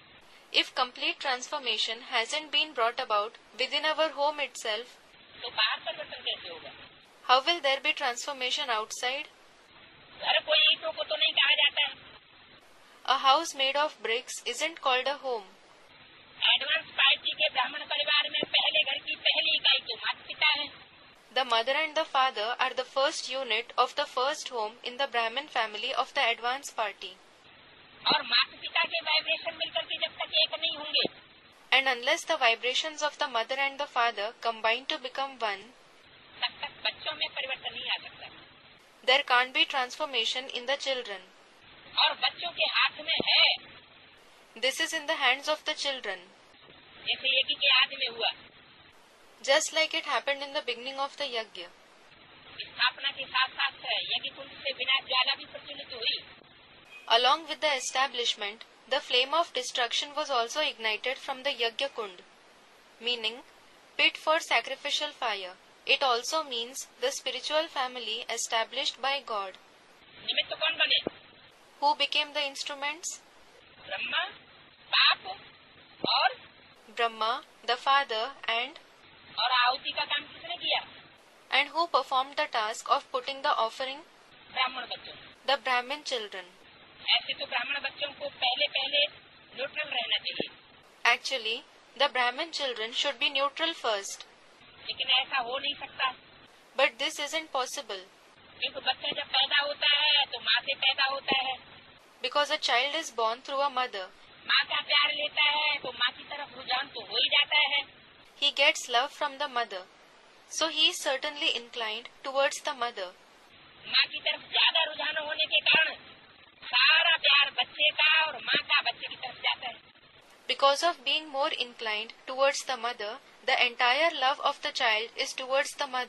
If complete transformation hasn't been brought about within our home itself, तो बाहर परिवर्तन कैसे होगा? how will there be transformation outside? घर कोई ईंटों को तो नहीं कहा जाता है। A house made of bricks isn't called a home. Advance party के ब्राह्मण परिवार में पहले घर की पहली इकाई तो माता पिता है। The mother and the father are the first unit of the first home in the Brahmin family of the advanced party. और माता पिता के वाइब्रेशन मिलकर के जब तक एक नहीं होंगे, And unless the vibrations of the mother and the father combine to become one, तब तक बच्चों में परिवर्तन नहीं आ सकता। there can't be transformation in the children. और बच्चों के हाथ में है, This is in the hands of the children. जैसे यज्ञ के आदि में हुआ। Just like it happened in the beginning of the yajna. स्थापना के साथ साथ यज्ञ कुंड से विनाश ज्वाला भी प्रज्वलित हुई। Along with the establishment, the flame of destruction was also ignited from the Yajna Kund, meaning pit for sacrificial fire. It also means the spiritual family established by God. निमित्त कौन बने? Who became the instruments? Brahma, बाप और Brahma, the father, और आहुति का काम किसने किया? and who performed the task of putting the offering? ब्राह्मण बच्चों। The Brahmin children. ऐसे तो ब्राह्मण बच्चों को पहले पहले न्यूट्रल रहना चाहिए। Actually, the Brahmin children should be neutral first. लेकिन ऐसा हो नहीं सकता, But this isn't possible, क्योंकि बच्चा जब पैदा होता है तो माँ से पैदा होता है। because a child is born through a mother. माँ का प्यार लेता है तो माँ की तरफ रुझान तो हो ही जाता है। He gets love from the mother, so he is certainly inclined towards the mother. माँ की तरफ ज्यादा रुझान होने के कारण सारा प्यार बच्चे का और माँ का बच्चे की तरफ जाता है। Because of being more inclined towards the mother, the entire love of the child is towards the mother,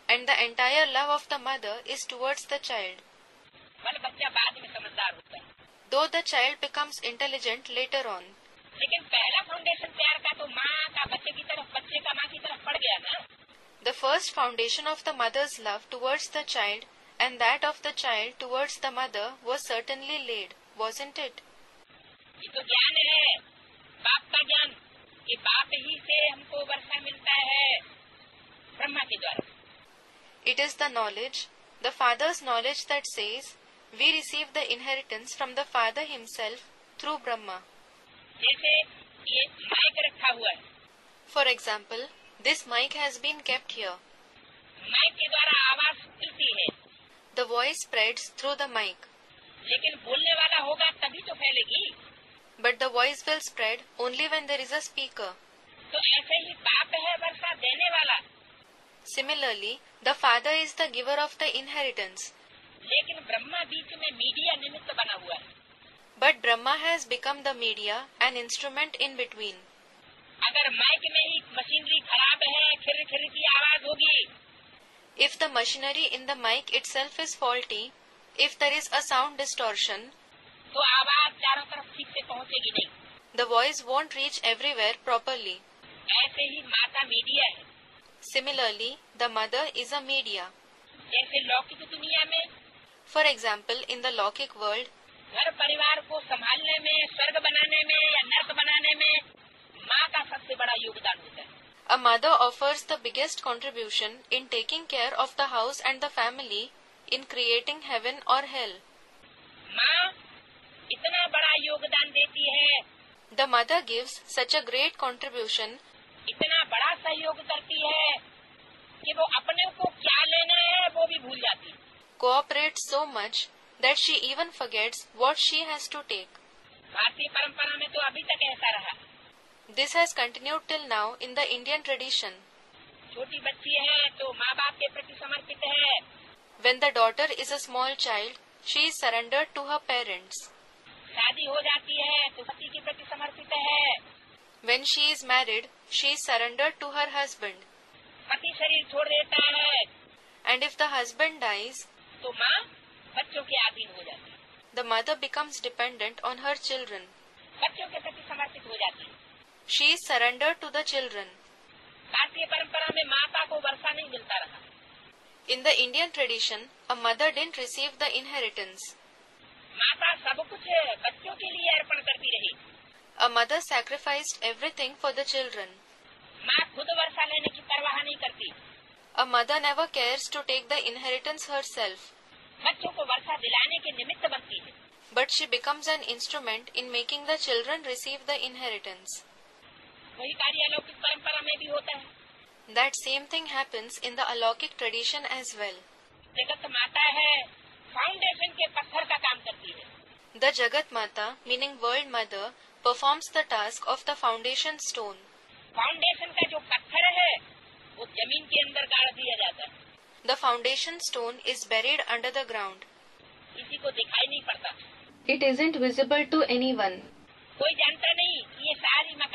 and the entire love of the mother is towards the child. बल बच्चा बाद में समझदार होता है, Though the child becomes intelligent later on. लेकिन पहला foundation प्यार का तो माँ का बच्चे की तरफ, बच्चे का माँ की तरफ पड़ गया ना। The first foundation of the mother's love towards the child and that of the child towards the mother was certainly laid, wasn't it? ये तो ज्ञान है, बाप का ज्ञान, कि बाप ही से हमको वर्षा मिलता है ब्रह्मा के द्वारा। It is the knowledge, the father's knowledge that says, we receive the inheritance from the father himself through Brahma. जैसे ये माइक रखा हुआ है, For example, this mic has been kept here. Mic के द्वारा आवाज फैलती है, The voice spreads through the mic, लेकिन बोलने वाला होगा तभी तो फैलेगी। but the voice will spread only when there is a speaker. तो ऐसे ही बाप है वर्षा देने वाला, Similarly, the father is the giver of the inheritance, लेकिन ब्रह्मा बीच में मीडिया निमित्त बना हुआ है। but Brahma has become the media, an instrument in between. अगर माइक में ही मशीनरी खराब है, खिर खिर की आवाज होगी, If the machinery in the mic itself is faulty, if there is a sound distortion, तो आवाज चारों तरफ ठीक से पहुंचेगी नहीं। the voice won't reach everywhere properly. ऐसे ही माता मीडिया है। Similarly, the mother is a media. जैसे लौकिक दुनिया में For example, in the Lokik world, घर परिवार को संभालने में, स्वर्ग बनाने में या नर्क बनाने में माँ का सबसे बड़ा योगदान होता है। a mother offers the biggest contribution in taking care of the house and the family, in creating heaven or hell. माँ इतना बड़ा योगदान देती है, The mother gives such a great contribution, इतना बड़ा सहयोग करती है कि वो अपने को क्या लेना है वो भी भूल जाती है। cooperates so much that she even forgets what she has to take. भारतीय परंपरा में तो अभी तक ऐसा रहा। This has continued till now in the Indian tradition. छोटी बच्ची है तो माँ बाप के प्रति समर्पित है, When the daughter is a small child, she is surrendered to her parents. शादी हो जाती है तो पति के प्रति समर्पित है, When she is married, she is surrendered to her husband. पति शरीर छोड़ देता है And if the husband dies, तो माँ बच्चों के अधीन हो जाती है, the mother becomes dependent on her children. बच्चों के प्रति समर्पित हो जाती है। She is surrendered to the children. भारतीय परंपरा में माता को वर्षा नहीं मिलता रहा। In the Indian tradition, a mother didn't receive the inheritance. माता सब कुछ बच्चों के लिए अर्पण करती रही। A mother sacrificed everything for the children. माँ खुद वर्षा लेने की परवाह नहीं करती, A mother never cares to take the inheritance herself, बच्चों को वर्षा दिलाने के निमित्त बनती है। but she becomes an instrument in making the children receive the inheritance. वही कार्य अलौकिक परंपरा में भी होता है। That same thing happens in the Alaukic tradition as well. जगत माता है, फाउंडेशन के पत्थर का काम करती है। The Jagat Mata, meaning World Mother, performs the task of the foundation stone. Foundation का जो पत्थर है वो जमीन के अंदर गाड़ दिया जाता है, The foundation stone is buried under the ground. किसी को दिखाई नहीं पड़ता, It isn't visible to anyone. कोई जानता नहीं कि ये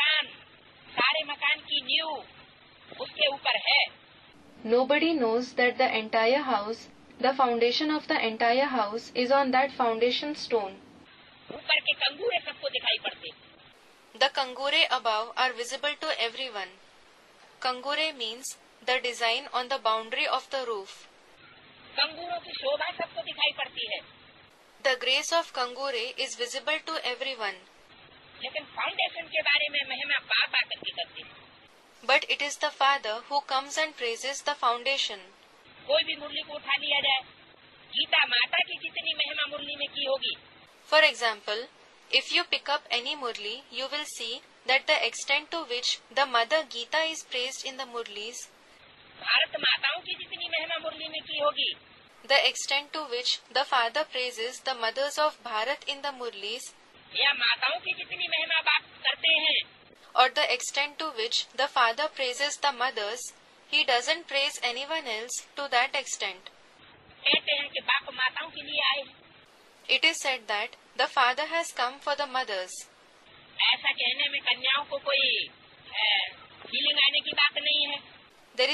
सारे मकान की नींव उसके ऊपर है। Nobody knows that the entire house, the foundation of the entire house, is on that foundation stone. ऊपर के कंगूरे सबको दिखाई पड़ते, The kangure above are visible to everyone. Kangure means the design on the boundary of the roof. कंगूरों की शोभा सबको दिखाई पड़ती है, The grace of kangure is visible to everyone. लेकिन फाउंडेशन के बारे में महिमा बाप आकर के करती है। But it is the Father who comes and praises the foundation. कोई भी मुरली को उठा लिया जाए, गीता माता की जितनी महिमा मुरली में की होगी, For example, if you pick up any murli, you will see that the extent to which the Mother Gita is praised in the murlis, Bharat माताओं की जितनी महिमा मुरली में की होगी, the extent to which the Father praises the mothers of Bharat in the murlis, या माताओं की जितनी महिमा बाप करते हैं, or the extent to which the Father praises the mothers, he doesn't praise anyone else to that extent. कहते हैं कि बाप माताओं के लिए आए। It is said that the Father has come for the mothers. ऐसा कहने में कन्याओं को कोई फीलिंग आने की बात नहीं है। There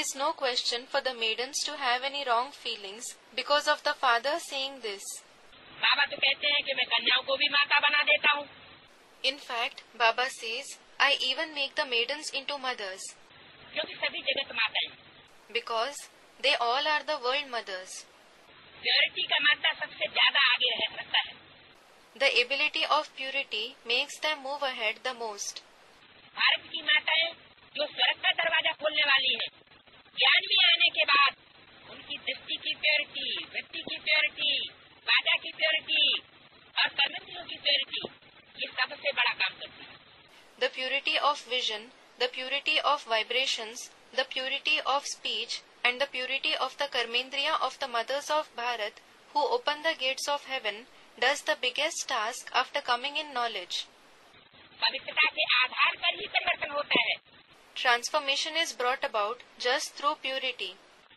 is no question for the maidens to have any wrong feelings because of the father saying this. बाबा तो कहते हैं कि मैं कन्याओं को भी माता बना देता हूँ. In fact, Baba says, I even make the maidens into mothers. क्योंकि सभी जगत माता हैं. Because they all are the world mothers. Purity का मात्रा सबसे ज्यादा आगे रखता है. The ability of purity makes them move ahead the most. Bharat की माताएं जो स्वर्ग का दरवाजा खोलने वाली हैं, ज्ञान में आने के बाद उनकी दृष्टि की प्योरिटी, वृत्ति की प्योरिटी, वाचा की प्योरिटी और कर्मेंद्रियों की प्योरिटी, ये सबसे बड़ा काम करती है. The purity of vision, the purity of vibrations, the purity of speech, and the purity of the karmendriya of the mothers of Bharat, who open the gates of heaven, does the biggest task after coming in knowledge. पवित्रता के आधार पर ही परिवर्तन होता है. Transformation is brought about just through purity.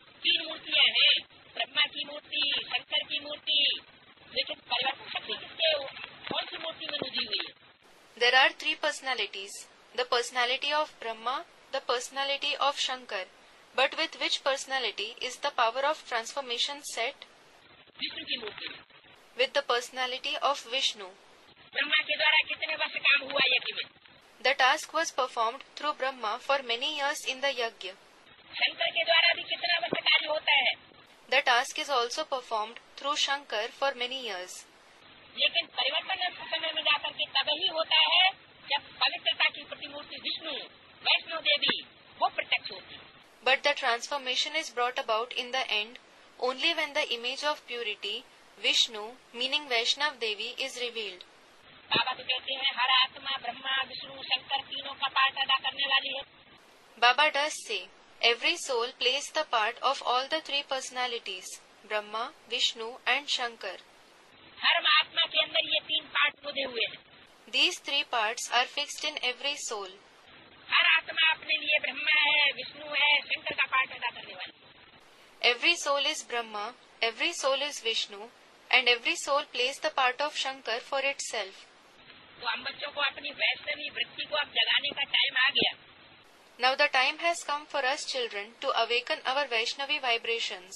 3 मूर्तियां हैं, ब्रह्मा की मूर्ति, शंकर की मूर्ति, लेकिन परिवर्तन शक्ति किसके कौन सी मूर्ति में रुझी हुई है? There are 3 personalities, the personality of Brahma, the personality of Shankar, but with which personality is the power of transformation set? Vishnu की मूर्ति में. With the personality of Vishnu. Brahma के द्वारा कितने वर्ष काम हुआ यज्ञ में? The task was performed through Brahma for many years in the yajna. Shankar के द्वारा भी कितना वर्ष कार्य होता है? The task is also performed through Shankar for many years. लेकिन परिवर्तन उस समय में जाकर के तब ही होता है जब पवित्रता की प्रतिमूर्ति विष्णु, वैष्णो देवी वो प्रत्यक्ष होती है. But the transformation is brought about in the end only when the image of purity, Vishnu, meaning Vaishnav Devi, is revealed. बाबा तो कहते हैं हर आत्मा ब्रह्मा, विष्णु, शंकर तीनों का पार्ट अदा करने वाली है. Baba does say, every soul plays the part of all the 3 personalities, Brahma, Vishnu and Shankar. हर आत्मा के अंदर ये 3 पार्ट मुदे हुए हैं. These 3 parts are fixed in every soul. हर आत्मा अपने लिए ब्रह्मा है, विष्णु है, शंकर का पार्ट अदा करने वाली. Every soul is Brahma, every soul is Vishnu, and every soul plays the part of Shankar for itself. तो हम बच्चों को अपनी वैष्णवी वृत्ति को अब जगाने का टाइम आ गया. Now the time has come for us children to awaken our Vaishnavi vibrations.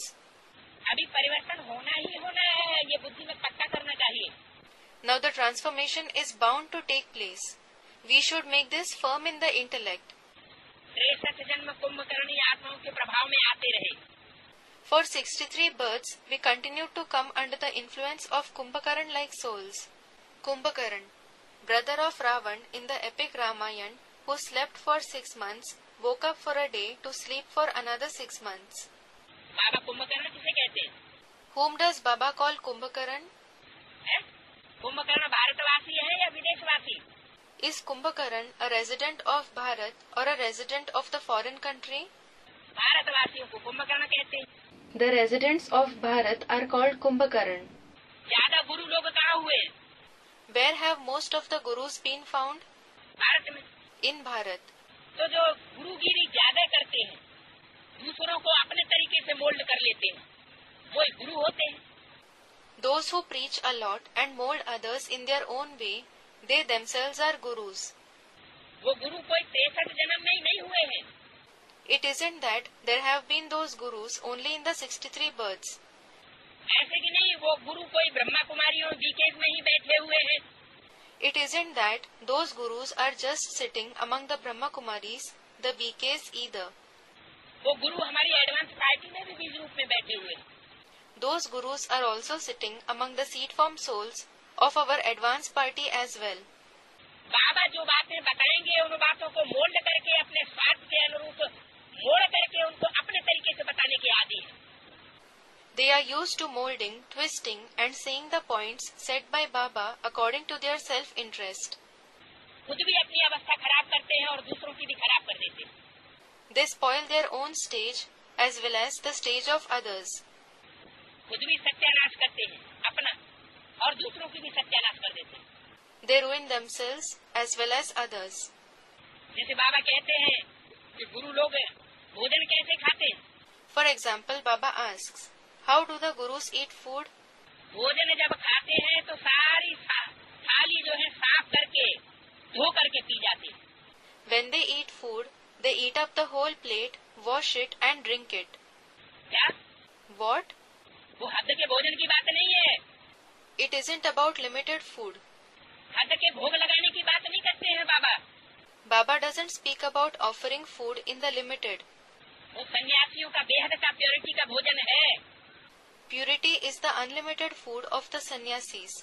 अभी परिवर्तन होना ही होना है, ये बुद्धि में पक्का करना चाहिए. Now the transformation is bound to take place. We should make this firm in the intellect. 63 जन्म कुंभकर्णी आत्माओं के प्रभाव में आते रहे. For 63 births, we continue to come under the influence of Kumbhakaran-like souls. Kumbhakaran, brother of Ravan in the epic Ramayana, who slept for 6 months, woke up for a day to sleep for another 6 months. बाबा कुंभकर्ण किसे कहते हैं? Whom does Baba call Kumbhakaran? Kumbhakarna भारतवासी है या विदेशवासी? Is Kumbhakaran a resident of Bharat or a resident of the foreign country? भारतवासियों को कुंभकर्ण कहते हैं. The residents of Bharat are called Kumbhakaran. ज्यादा गुरु लोग कहाँ हुए? Where have most of the gurus been found? Bharat में. In Bharat. तो जो गुरुगिरी ज्यादा करते हैं, दूसरों को अपने तरीके से मोल्ड कर लेते हैं, वो एक गुरु होते हैं. Those who preach a lot and mold others in their own way, they themselves are gurus. वो गुरु कोई 63 जन्म में ही नहीं हुए हैं. It isn't that there have been those gurus only in the 63 births. ऐसे कि नहीं वो गुरु कोई ब्रह्मा कुमारियों बीकेज में ही बैठे हुए हैं. It isn't that those gurus are just sitting among the Brahma Kumaris, the BKs either. वो गुरु हमारी एडवांस पार्टी में भी बीज रूप में बैठे हुए हैं. Those gurus are also sitting among the seed form souls of our advance party as well. बाबा जो बातें बताएंगे उन बातों को मोल्ड करके अपने स्वार्थ के अनुरूप मोड़ करके उनको अपने तरीके से बताने के आदी है. They are used to molding, twisting and saying the points said by Baba according to their self-interest. खुद भी अपनी अवस्था खराब करते हैं और दूसरों की भी खराब कर देते हैं. They spoil their own stage as well as the stage of others. खुद भी सत्यानाश करते हैं अपना और दूसरों की भी सत्यानाश कर देते हैं. They ruin themselves as well as others. जैसे बाबा कहते हैं कि गुरु लोग भोजन कैसे खाते हैं. For example, Baba asks, how do the gurus eat food? भोजन जब खाते हैं तो सारी थाली जो है साफ करके धो करके पी जाती है. When they eat food, They eat up the whole plate, wash it and drink it. क्या? What? वो हद के भोजन की बात नहीं है। It isn't about limited food. हद के भोग लगाने की बात नहीं करते हैं बाबा। Baba doesn't speak about offering food in the limited. वो सन्यासियों का बेहद का प्योरिटी का भोजन है। Purity is the unlimited food of the sannyasis.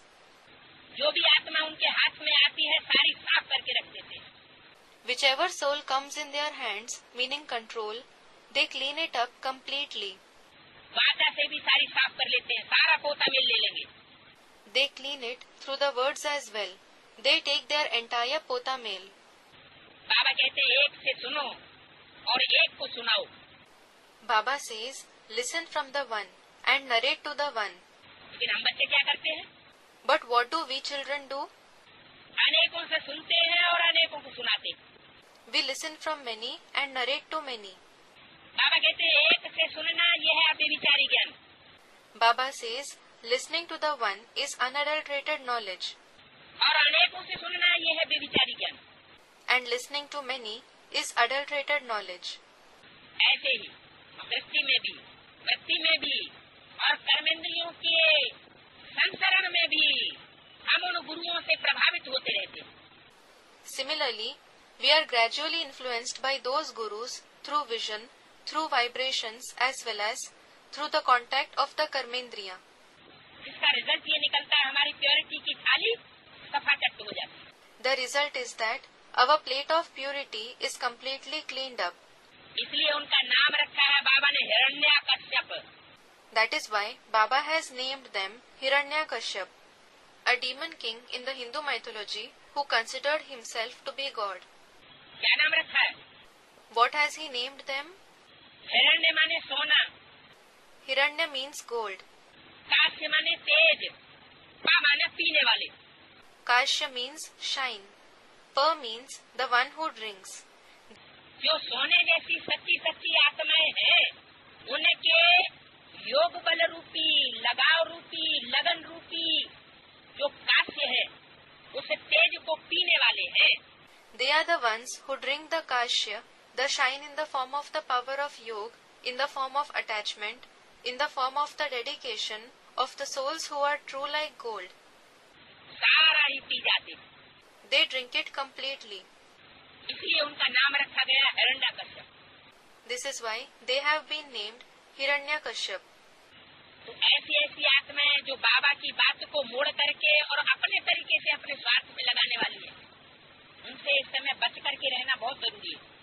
जो भी आत्मा उनके हाथ में आती है सारी साफ करके रख देते हैं। Whichever soul comes in their hands, meaning control, they clean it up completely. वाचा से भी सारी साफ कर लेते हैं, सारा पोता मिल ले लेंगे। They clean it through the words as well. They take their entire pota mail. बाबा कहते हैं एक से सुनो और एक को सुनाओ। Baba says, listen from the one and narrate to the one. लेकिन हम बच्चे क्या करते हैं? But what do we children do? अनेकों से सुनते हैं और अनेकों को सुनाते हैं। We listen from many and narrate to many. बाबा कहते हैं एक से सुनना यह है अव्यभिचारी ज्ञान। Baba says, listening to the one is unadulterated knowledge. और अनेकों से सुनना यह है व्यभिचारी ज्ञान। And listening to many is adulterated knowledge. ऐसे ही दृष्टि में भी, वृत्ति में भी और कर्मेंद्रियों के संसरण में भी हम उन गुरुओं से प्रभावित होते रहते हैं। Similarly, we are gradually influenced by those gurus through vision, through vibrations as well as through the contact of the karmendriya. इसका रिजल्ट ये निकलता है हमारी प्योरिटी की थाली सफाचट हो जाती है। The result is that our plate of purity is completely cleaned up. इसलिए उनका नाम रखा है बाबा ने Hiranyakashyap. That is why Baba has named them Hiranyakashyap, a demon king in the Hindu mythology who considered himself to be God. क्या नाम रखा है? What has he named them? हिरण्य माने सोना, Hiranya means gold. काश्य माने तेज, पा माने पीने वाले। Kashya means shine. Pa means the one who drinks. जो सोने जैसी सच्ची सच्ची आत्माएं हैं, उनके योग बल रूपी, लगाव रूपी, लगन रूपी जो काश्य है, उस तेज को पीने वाले हैं। They are the ones who drink the Kashya, the shine in the form of the power of yoga, in the form of attachment, in the form of the dedication of the souls who are true like gold. सारा ही पी जाते, They drink it completely. इसलिए उनका नाम रखा गया Hiranyakashyap. This is why they have been named Hiranyakashyap. तो ऐसी ऐसी आत्माएं जो बाबा की बात को मोड़ करके और अपने तरीके से अपने स्वार्थ में लगाने वाली है, उनसे इस समय बच करके रहना बहुत जरूरी है।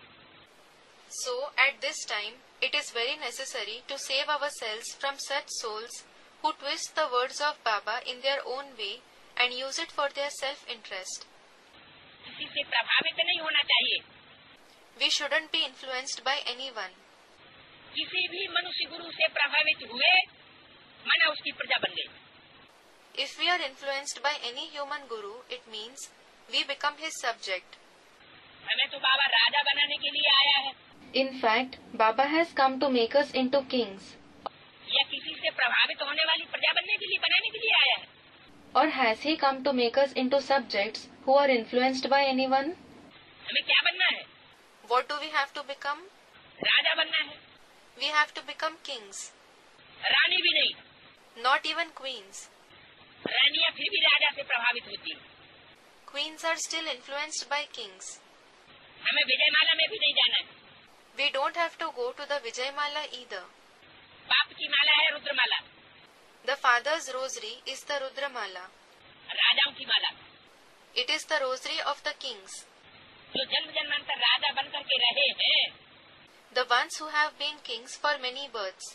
So, at this time, it is very necessary to save ourselves from such souls who twist the words of Baba in their own way and use it for their self-interest. किसी से प्रभावित नहीं होना चाहिए। We shouldn't be influenced by anyone. किसी भी मनुष्य गुरु से प्रभावित हुए, माना उसकी प्रजा बन गई। If we are influenced by any human guru, it means we become his subject. हमें तो बाबा राजा बनाने के लिए आया है। In fact, Baba has come to make us into kings. या किसी से प्रभावित होने वाली प्रजा बनने के लिए, बनाने के लिए आया है। Or has he come to make us into subjects who are influenced by anyone? हमें क्या बनना है? What do we have to become? राजा बनना है। We have to become kings. रानी भी नहीं। Not even queens. रानियां फिर भी राजा से प्रभावित होती हैं। Queens are still influenced by kings. हमें विजयमाला में भी नहीं जाना है। We don't have to go to the Vijayamala either. बाप की माला है रुद्रमाला। The father's rosary is the Rudramala. राजाओं की माला। It is the rosary of the kings. जो जन्म जन्मांतर राजा बन करके रहे हैं, The ones who have been kings for many births.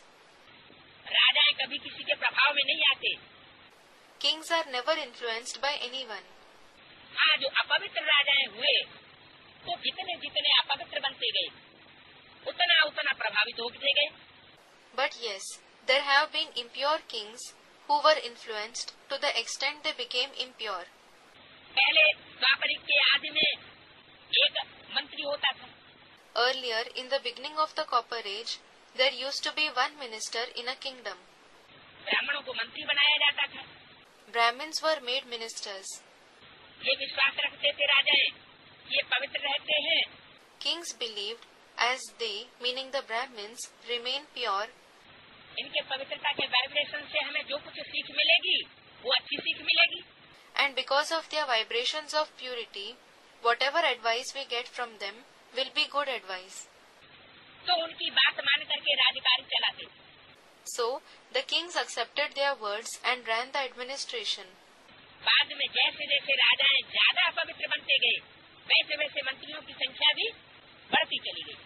राजाएं कभी किसी के प्रभाव में नहीं आते। Kings are never influenced by anyone. हाँ, जो अपवित्र राजाएं हुए, तो जितने जितने अपवित्र बनते गए, उतना उतना प्रभावित होते गए। But yes, there have been impure kings who were influenced to the extent they became impure. पहले द्वापरिक के आदि में एक मंत्री होता था। Earlier, in the beginning of the Copper Age, there used to be one minister in a kingdom. ब्राह्मणों को मंत्री बनाया जाता था। Brahmins were made ministers. ये विश्वास रखते थे राजाएं, ये पवित्र रहते हैं, kings believed as they, meaning the Brahmins, remain pure. इनके पवित्रता के वाइब्रेशन से हमें जो कुछ सीख मिलेगी वो अच्छी सीख मिलेगी. And because of their vibrations of purity, whatever advice we get from them will be good advice. तो उनकी बात मान करके राजकाज चलाते. So the kings accepted their words and ran the administration. बाद में जैसे जैसे राजाएं ज्यादा पवित्र बनते गए वैसे वैसे मंत्रियों की संख्या भी बढ़ती चली गई.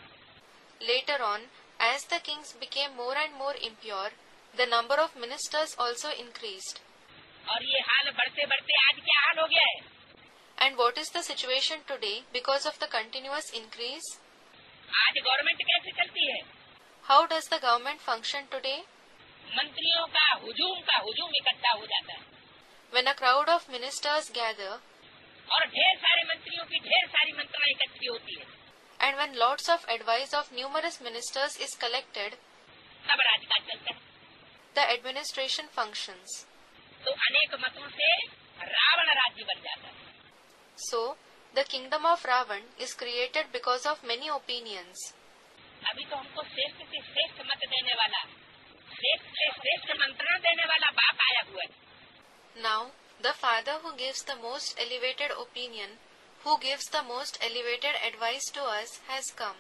Later on, as the kings became more and more impure, the number of ministers also increased. और ये हाल बढ़ते बढ़ते आज क्या हाल हो गया है? And what is the situation today because of the continuous increase? आज गवर्नमेंट कैसे चलती है? How does the government function today? मंत्रियों का हुजूम इकट्ठा हो जाता है. When a crowd of ministers gather, और ढेर सारे मंत्रियों की ढेर सारी मंत्रणा इकट्ठी होती है. and when lots of advice of numerous ministers is collected, तब राजकाज चलता है. the administration functions. तो अनेक मतों से रावण राज्य बन जाता है. So, the kingdom of Ravan is created because of many opinions. अभी तो हमको श्रेष्ठ से श्रेष्ठ मत देने वाला, श्रेष्ठ से श्रेष्ठ मंत्रणा देने वाला बाप आया हुआ है. Now, the father who gives the most elevated opinion, who gives the most elevated advice to us, has come.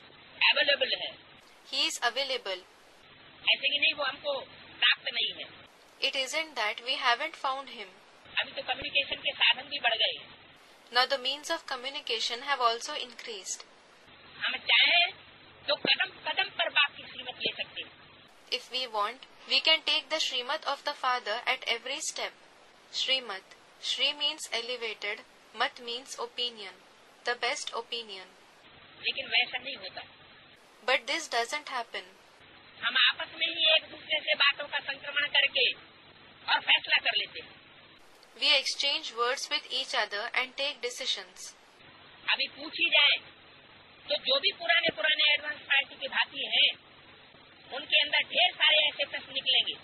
Available है. He is available. ऐसे कि नहीं वो हमको प्राप्त नहीं है. It isn't that we haven't found him. अभी तो कम्युनिकेशन के साधन भी बढ़ गए. Now the means of communication have also increased. हम चाहें तो कदम कदम पर बाप की श्रीमत ले सकते हैं. If we want, we can take the Srimad of the father at every step. Srimad. Shri means elevated. Mat means opinion. The best opinion. लेकिन वैसा नहीं होता. But this doesn't happen. हम आपस में ही एक दूसरे से बातों का संक्रमण करके और फैसला कर लेते हैं. We exchange words with each other and take decisions. अभी पूछी जाए तो जो भी पुराने एडवांस पार्टी की भांति हैं, उनके अंदर ढेर सारे ऐसे प्रश्न निकलेंगे.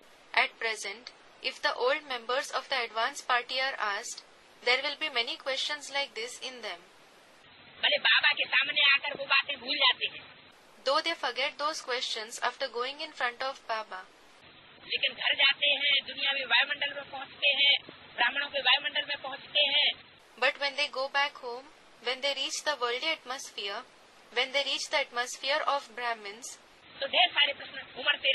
At present, if the old members of the advance party are asked, there will be many questions like this in them. भले बाबा के सामने आकर वो बातें भूल जाते हैं. Though they forget those questions after going in front of Baba. लेकिन घर जाते हैं, दुनियावी वायुमंडल में पहुंचते हैं, ब्राह्मणों के वायुमंडल में पहुंचते हैं. But when they go back home, when they reach the worldly atmosphere, when they reach the atmosphere of Brahmins, तो ढेर सारे प्रश्न घुमड़ते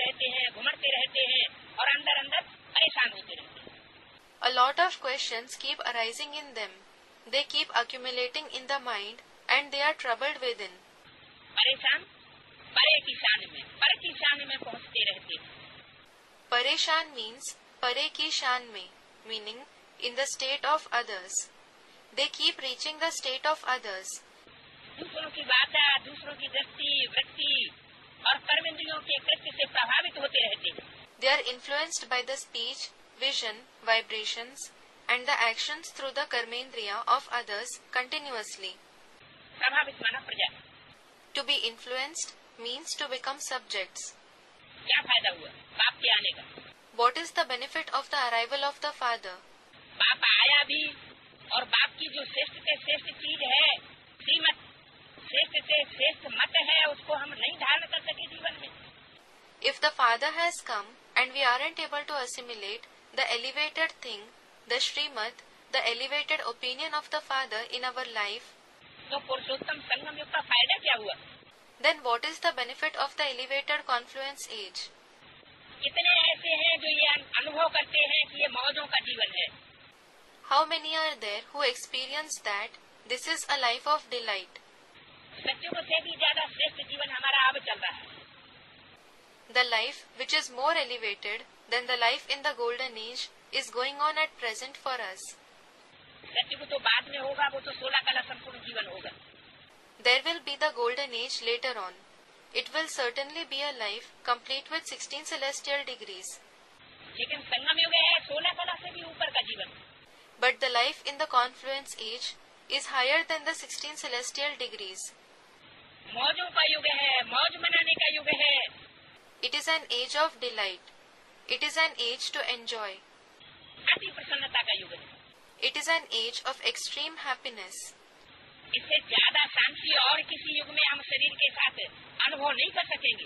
रहते हैं और अंदर अंदर परेशान होते रहते हैं. a lot of questions keep arising in them. They keep accumulating in the mind and they are troubled within. परेशान परे की शान में पहुंचते रहते हैं. Pareshan means pare ki shan mein, meaning in the state of others. They keep reaching the state of others. दूसरों की बाधा, दूसरों की दृष्टि, वृत्ति और कर्मेंद्रियों के कृत्य से प्रभावित होते रहते हैं. They are influenced by the speech, vision, vibrations and the actions through the karmendriya of others continuously. प्रभावित माना प्रजा. To be influenced means to become subjects. क्या फायदा हुआ बाप के आने का? What is the benefit of the arrival of the Father? बाप आया भी और बाप की जो श्रेष्ठ से श्रेष्ठ चीज है, श्रीमत, श्रेष्ठ से श्रेष्ठ मत है, उसको हम नहीं धारण कर सके जीवन में. If the Father has come and we aren't able to assimilate the elevated thing, the Srimad, the elevated opinion of the Father in our life, तो पुरुषोत्तम संगम युग का फायदा क्या हुआ? then what is the benefit of the elevated confluence age? कितने ऐसे हैं जो ये अनुभव करते हैं कि ये मौजों का जीवन है? How many are there who experience that this is a life of delight? सत्युग से भी ज्यादा श्रेष्ठ जीवन हमारा अब चल रहा है. The life which is more elevated than the life in the golden age is going on at present for us. सत्युग तो बाद में होगा, वो तो 16 कला संपूर्ण जीवन होगा. There will be the golden age later on. It will certainly be a life complete with 16 celestial degrees. लेकिन संगम युग है 16 कला से भी ऊपर का जीवन. But the life in the confluence age is higher than the 16 celestial degrees. मौजों का युग है, मौज मनाने का युग है. It is an age of delight. It is an age to enjoy. अति प्रसन्नता का युग है. It is an age of extreme happiness. इससे ज्यादा शांति और किसी युग में हम शरीर के साथ अनुभव नहीं कर सकेंगे।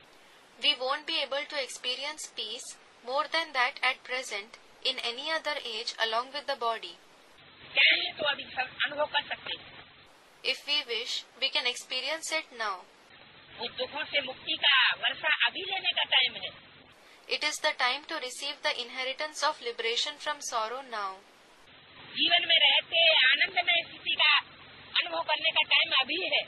We won't be able to experience peace more than that at present in any other age along with the body. चाहे तो अभी अनुभव कर सकते हैं। If we wish, we can experience it now. वो दुखों से मुक्ति का वर्षा अभी लेने का टाइम है। It is the time to receive the inheritance of liberation from sorrow now. जीवन में रहते आनंदमय स्थिति का अनुभव करने का टाइम अभी है।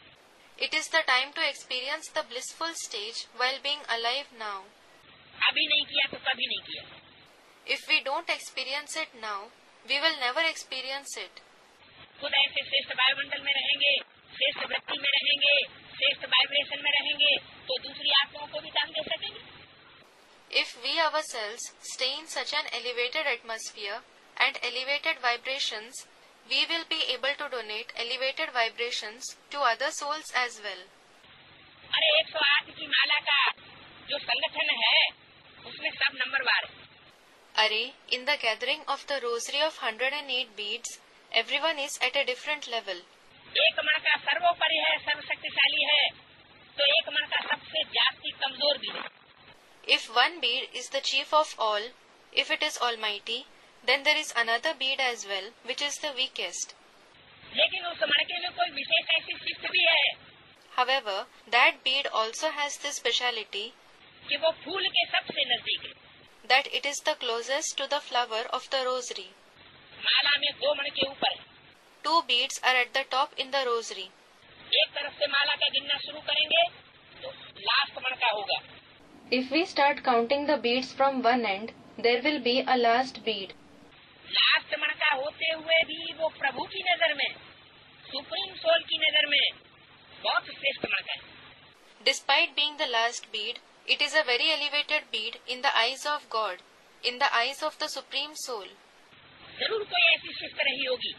It is the time to experience the blissful stage while being alive now. अभी नहीं किया तो कभी नहीं किया। If we don't experience it now, we will never experience it. खुद ऐसे श्रेष्ठ वायुमंडल में रहेंगे, श्रेष्ठ वृत्ति में रहेंगे, श्रेष्ठ वाइब्रेशन में रहेंगे, तो दूसरी आत्माओं को भी दान दे सकेंगे। If we ourselves stay in such an elevated atmosphere and elevated vibrations, we will be able to donate elevated vibrations to other souls as well. अरे 108 की माला का जो संगठन है, उसमें सब नंबरवार है। Array, in the gathering of the rosary of 108 beads, everyone is at a different level. एक मन का सर्वोपरि है, सर्वशक्तिशाली है, तो एक मन का सबसे जास्ती कमजोर भी है। If one bead is the chief of all, if it is almighty, then there is another bead as well, which is the weakest. लेकिन उस मणके में कोई विशेष ऐसी शिफ्ट भी है। However, that bead also has this speciality कि वो फूल के सबसे नजदीक है। that it is the closest to the flower of the rosary. माला में 2 मणके ऊपर है। 2 beads are at the top in the rosary. एक तरफ से माला का गिनना शुरू करेंगे तो लास्ट मणका होगा। If we start counting the beads from one end, there will be a last bead. Last मणका होते हुए भी वो प्रभु की नजर में, सुप्रीम सोल की नजर में बहुत श्रेष्ठ मणका है। Despite being the last bead, it is a very elevated bead in the eyes of God, in the eyes of the Supreme Soul. जरूर कोई ऐसी शिफ्ट रही होगी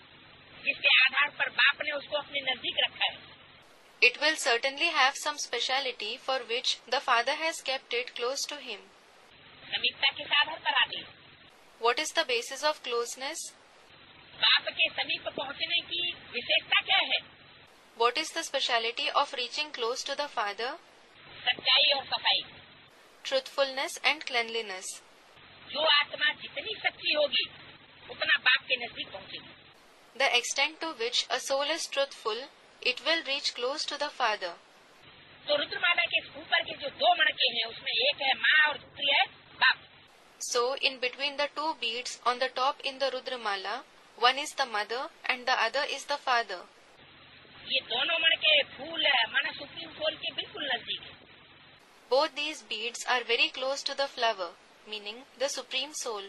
जिसके आधार पर बाप ने उसको अपने नजदीक रखा है। It will certainly have some speciality for which the Father has kept it close to him. समीपता किस आधार पर आती है? What is the basis of closeness? बाप के समीप पहुंचने की विशेषता क्या है? What is the speciality of reaching close to the Father? सच्चाई और सफाई। Truthfulness and cleanliness. जो आत्मा जितनी सच्ची होगी उतना बाप के नजदीक पहुंचेगी। The extent to which a soul is truthful, it will reach close to the Father. तो रुद्रमाला के ऊपर के जो 2 मणके हैं उसमें एक है माँ और दूसरी है बाप। So, in between the 2 beads on the top in the Rudramala, one is the mother and the other is the father. ये दोनों मणके फूल मन सुप्रीम सोल के बिल्कुल नजदीक है। Both these beads are very close to the flower, meaning the Supreme Soul.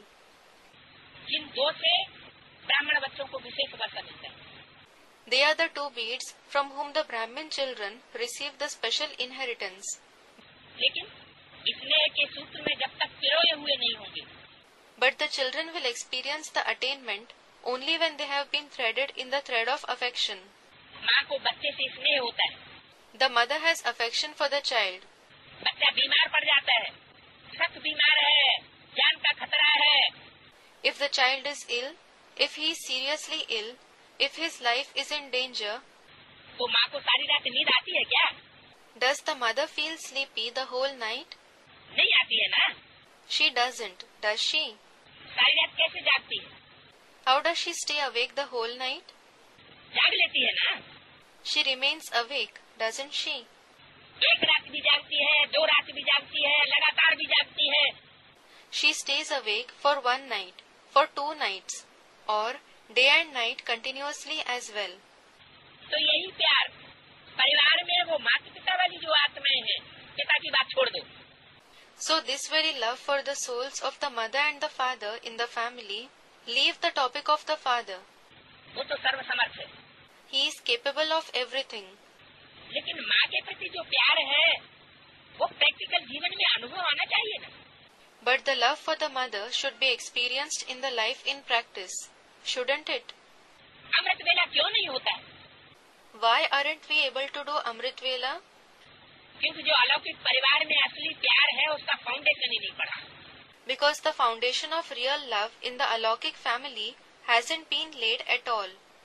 जिन 2 से ब्राह्मण बच्चों को विशेष वर्षा मिलता है। They are the 2 beads from whom the Brahmin children receive the special inheritance. लेकिन स्नेह के सूत्र में जब तक पिरोए हुए नहीं होंगे, But the children will experience the attainment only when they have been threaded in the thread of affection. माँ को बच्चे से स्नेह होता है। The mother has affection for the child. बच्चा बीमार पड़ जाता है, सख्त बीमार है, जान का खतरा है, If the child is ill, if he is seriously ill, if his life is in danger, तो माँ को सारी रात नींद आती है क्या? does the mother feel sleepy the whole night? नहीं आती है ना। She doesn't, does she? सारी रात कैसे जागती है? How does she stay awake the whole night? जाग लेती है ना। She remains awake, doesn't she? एक रात भी जागती है, 2 रात भी जागती है, लगातार भी जागती है। She stays awake for 1 night, for 2 nights, or day and night continuously as well. तो यही प्यार परिवार में वो माता पिता वाली जो आत्माएं हैं, पिता की बात छोड़ दो। So this very love for the souls of the mother and the father in the family, leave the topic of the father. वो तो सर्वसमर्थ है। He is capable of everything. लेकिन माँ के प्रति जो प्यार है वो प्रैक्टिकल जीवन में अनुभव आना चाहिए ना। But the love for the mother should be experienced in the life in practice, shouldn't it? अमृत वेला क्यों नहीं होता है? Why aren't we able to do Amrit Vela? क्योंकि जो अलौकिक परिवार में असली प्यार है उसका फाउंडेशन ही नहीं पड़ा। Because the foundation of real love in the Alokik family hasn't been laid at all.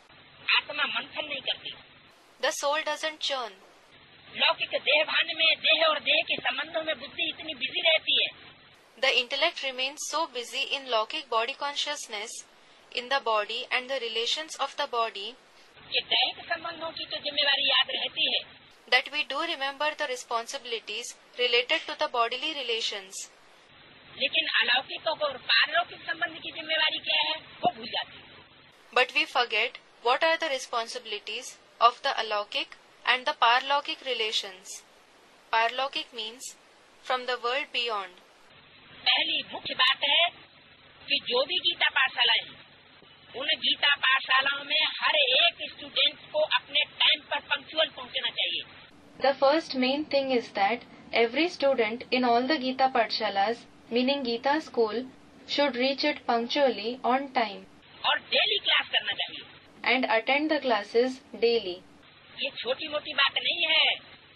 आत्मा मंथन नहीं करती। The soul doesn't churn. लौकिक देह भान में देह और देह के संबंधों में बुद्धि इतनी बिजी रहती है। The intellect remains so busy in lokic body consciousness, in the body and the relations of the body, कि दैहिक संबंधों की तो जिम्मेवारी याद रहती है, that we do remember the responsibilities related to the bodily relations. लेकिन अलौकिक और पारलौकिक संबंध की जिम्मेवारी क्या है वो भूल जाती है। But we forget what are the responsibilities of the alaukic and the parlaukic relations. Parlaukic means from the world beyond. पहली मुख्य बात है कि जो भी गीता पाठशालाएं हैं, उन गीता पाठशालाओं में हर एक स्टूडेंट को अपने टाइम पर पंक्चुअल पहुंचना चाहिए। The first main thing is that every student in all the Gita Pathshalas, meaning Gita school, should reach it punctually on time और डेली क्लास करना चाहिए। and attend the classes daily. ये छोटी मोटी बात नहीं है,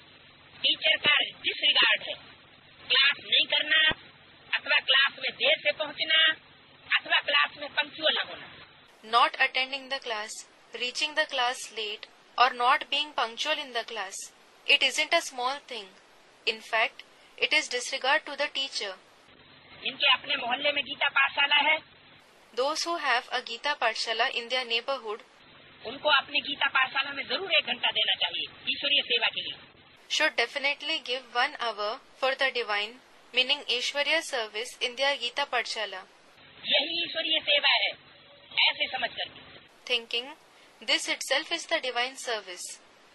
टीचर का डिसरिगार्ड है। क्लास नहीं करना अथवा क्लास में देर से पहुंचना अथवा क्लास में पंक्चुअल न होना। Not attending the class, reaching the class late, or not being punctual in the class. It isn't a small thing. In fact, it is disregard to the teacher. इनके अपने मोहल्ले में गीता पाठशाला है, Those who have a Gita Pathshala in their neighborhood उनको अपनी गीता पाठशाला में जरूर 1 घंटा देना चाहिए ईश्वरीय सेवा के लिए। should definitely give 1 hour for the divine, meaning Ishwariya service in their Gita Pathshala, यही ईश्वरीय सेवा है, ऐसे समझ करके thinking this itself is the divine service.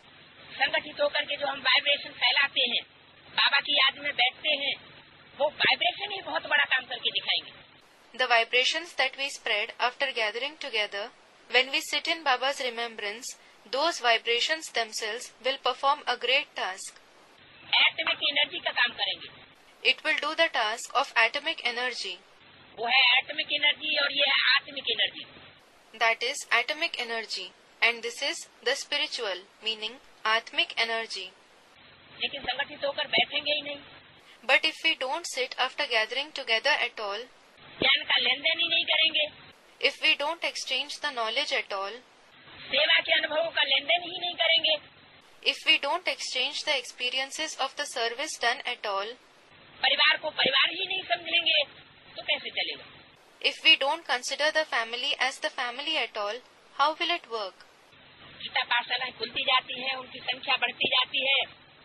संगठित होकर के जो हम वाइब्रेशन फैलाते हैं, बाबा की याद में बैठते हैं, वो वाइब्रेशन ही बहुत बड़ा काम करके दिखाएंगे। The vibrations that we spread after gathering together, when we sit in Baba's remembrance, those vibrations themselves will perform a great task. Atomic energy का काम करेंगे। It will do the task of atomic energy. वो है atomic energy और ये है आत्मिक energy. That is atomic energy, and this is the spiritual, meaning aatmik energy. लेकिन संगठित होकर बैठेंगे ही नहीं, But if we don't sit after gathering together at all, ज्ञान का लेन देन ही नहीं करेंगे, if we don't exchange the knowledge at all, सेवा के अनुभवों का लेन देन ही नहीं करेंगे, if we don't exchange the experiences of the service done at all, परिवार को परिवार ही नहीं समझेंगे, तो कैसे चलेगा? if we don't consider the family as the family at all, how will it work? Gita पाठशालाएं खुलती जाती हैं, उनकी संख्या बढ़ती जाती है,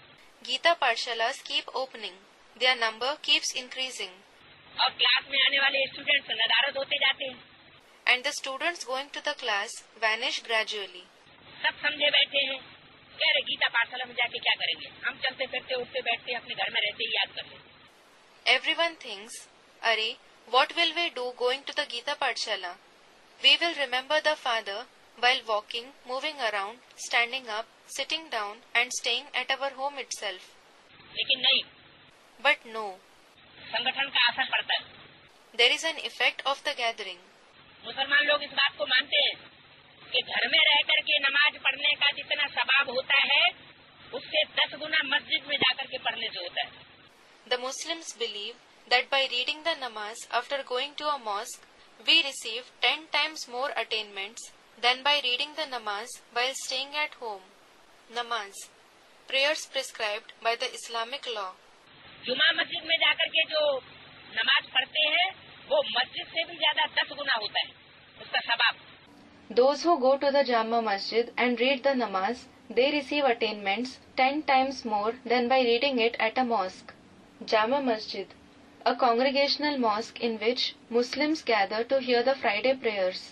Gita Pathshalas keep opening, their number keeps increasing, और क्लास में आने वाले स्टूडेंट्स नदारद होते जाते हैं। and the students going to the class vanish gradually. सब समझे बैठे हैं, कह रहे गीता पाठशाला में जाके क्या करेंगे, हम चलते फिरते उठते बैठते अपने घर में रहते ही याद कर लें। Everyone thinks, Arey, what will we do going to the Gita Pathshala? We will remember the Father while walking, moving around, standing up, sitting down and staying at our home itself. लेकिन नहीं, But no, संगठन का असर पड़ता है। there is an effect of the gathering. मुसलमान लोग इस बात को मानते हैं कि घर में रह करके नमाज पढ़ने का जितना सवाब होता है, उससे 10 गुना मस्जिद में जाकर के पढ़ने से होता है। The Muslims believe that by reading the namaz after going to a mosque, we receive 10 times more attainments than by reading the namaz while staying at home. Namaz, prayers prescribed by the Islamic law. जुमा मस्जिद में जाकर के जो नमाज पढ़ते हैं, वो मस्जिद से भी ज्यादा 10 गुना होता है उसका सवाब। Those who go to the Jama Masjid and read the namaz, they receive attainments 10 times more than by reading it at a mosque. Jama Masjid, a congregational mosque in which Muslims gather to hear the Friday prayers.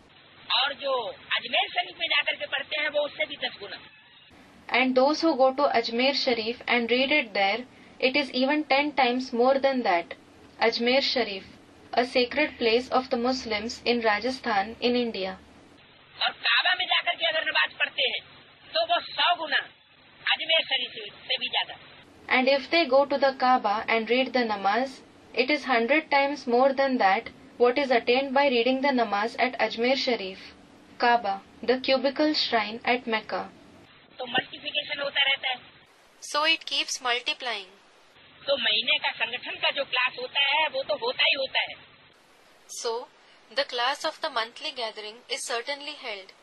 और जो अजमेर शरीफ में जाकर के पढ़ते हैं, वो उससे भी 10 गुना। And those who go to Ajmer Sharif and read it there, it is even 10 times more than that. Ajmer Sharif, a sacred place of the Muslims in Rajasthan in India. और काबा में जाकर के अगर नमाज पढ़ते हैं, तो वो 100 गुना अजमेर शरीफ से भी ज्यादा। And if they go to the Kaaba and read the namaz, it is 100 times more than that what is attained by reading the namaz at Ajmer Sharif. Kaaba, the cubical shrine at Mecca. तो multiplication होता रहता है। So it keeps multiplying. तो महीने का संगठन का जो क्लास होता है, वो तो होता ही होता है। So, the class of the monthly gathering is certainly held.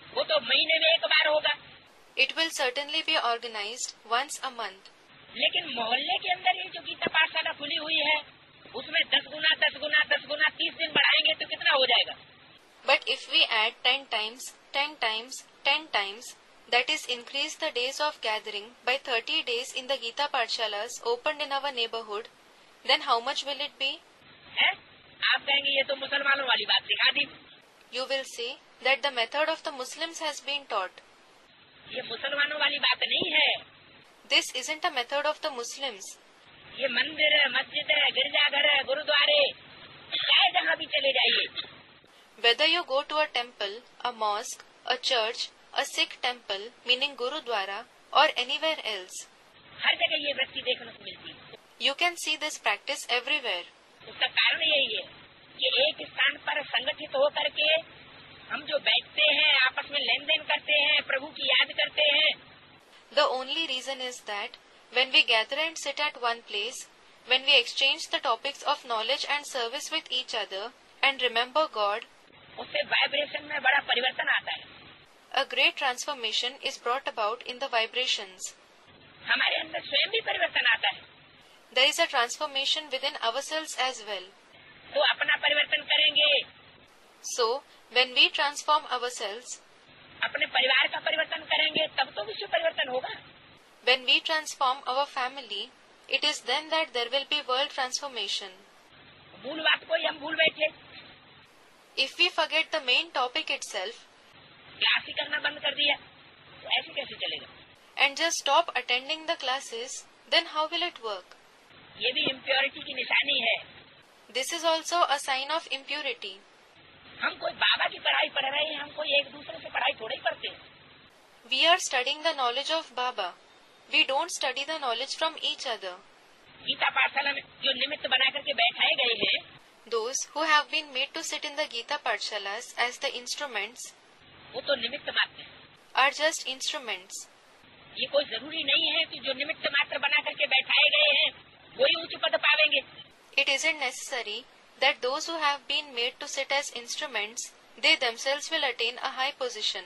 वो तो महीने में एक बार होगा। It will certainly be organized once a month. लेकिन मोहल्ले के अंदर ये जो गीता पाठशाला खुली हुई है, उसमें 10 गुना 10 गुना 10 गुना 30 दिन बढ़ाएंगे तो कितना हो जाएगा? But if we add 10 times, 10 times, 10 times, that is increase the days of gathering by 30 days in the Gita Pathshalas opened in our neighborhood, then how much will it be? है? आप कहेंगे ये तो मुसलमानों वाली बात सिखा दी। You will say that the method of the Muslims has been taught. ये मुसलमानों वाली बात नहीं है। This isn't a method of the Muslims. ये मंदिर है, मस्जिद है, गिरजाघर है, गुरुद्वारे, चाहे जहाँ भी चले जाइए, Whether you go to a temple, a mosque, a church, a Sikh temple, meaning Gurudwara, or anywhere else, हर जगह ये वृत्ति देखने को मिलती है। you can see this practice everywhere. उसका कारण यही है कि एक स्थान पर संगठित होकर के हम जो बैठते हैं, आपस में लेन देन करते हैं, प्रभु की याद करते हैं, The only reason is that when we gather and sit at one place, when we exchange the topics of knowledge and service with each other and remember God, उससे वाइब्रेशन में बड़ा परिवर्तन आता है। a great transformation is brought about in the vibrations. हमारे अंदर स्वयं भी परिवर्तन आता है। There is a transformation within ourselves as well. तो अपना परिवर्तन करेंगे, So, when we transform ourselves, अपने परिवार का परिवर्तन करेंगे, तब तो विश्व परिवर्तन होगा। when we transform our family, it is then that there will be world transformation. मूल बात को ही हम भूल बैठे, If we forget the main topic itself class ही करना बंद कर दिया, तो ऐसे कैसे चलेगा? and just stop attending the classes, then how will it work? ये भी इम्प्योरिटी की निशानी है। This is also a sign of impurity. हम कोई बाबा की पढ़ाई पढ़ रहे हैं, हम कोई एक दूसरे से पढ़ाई थोड़ा ही पढ़ते हैं। We are studying the knowledge of Baba. We don't study the knowledge from each other. Gita पाठशाला में जो निमित्त बना करके बैठाए गए हैं, Those who have been made to sit in the Gita Pathshalas as the instruments वो तो निमित्त मात्र है। are just instruments. ये कोई जरूरी नहीं है कि जो निमित्त मात्र बना करके बैठाए गए हैं वही उच्च पद पावेंगे। It isn't necessary that those who have been made to sit as instruments, they themselves will attain a high position.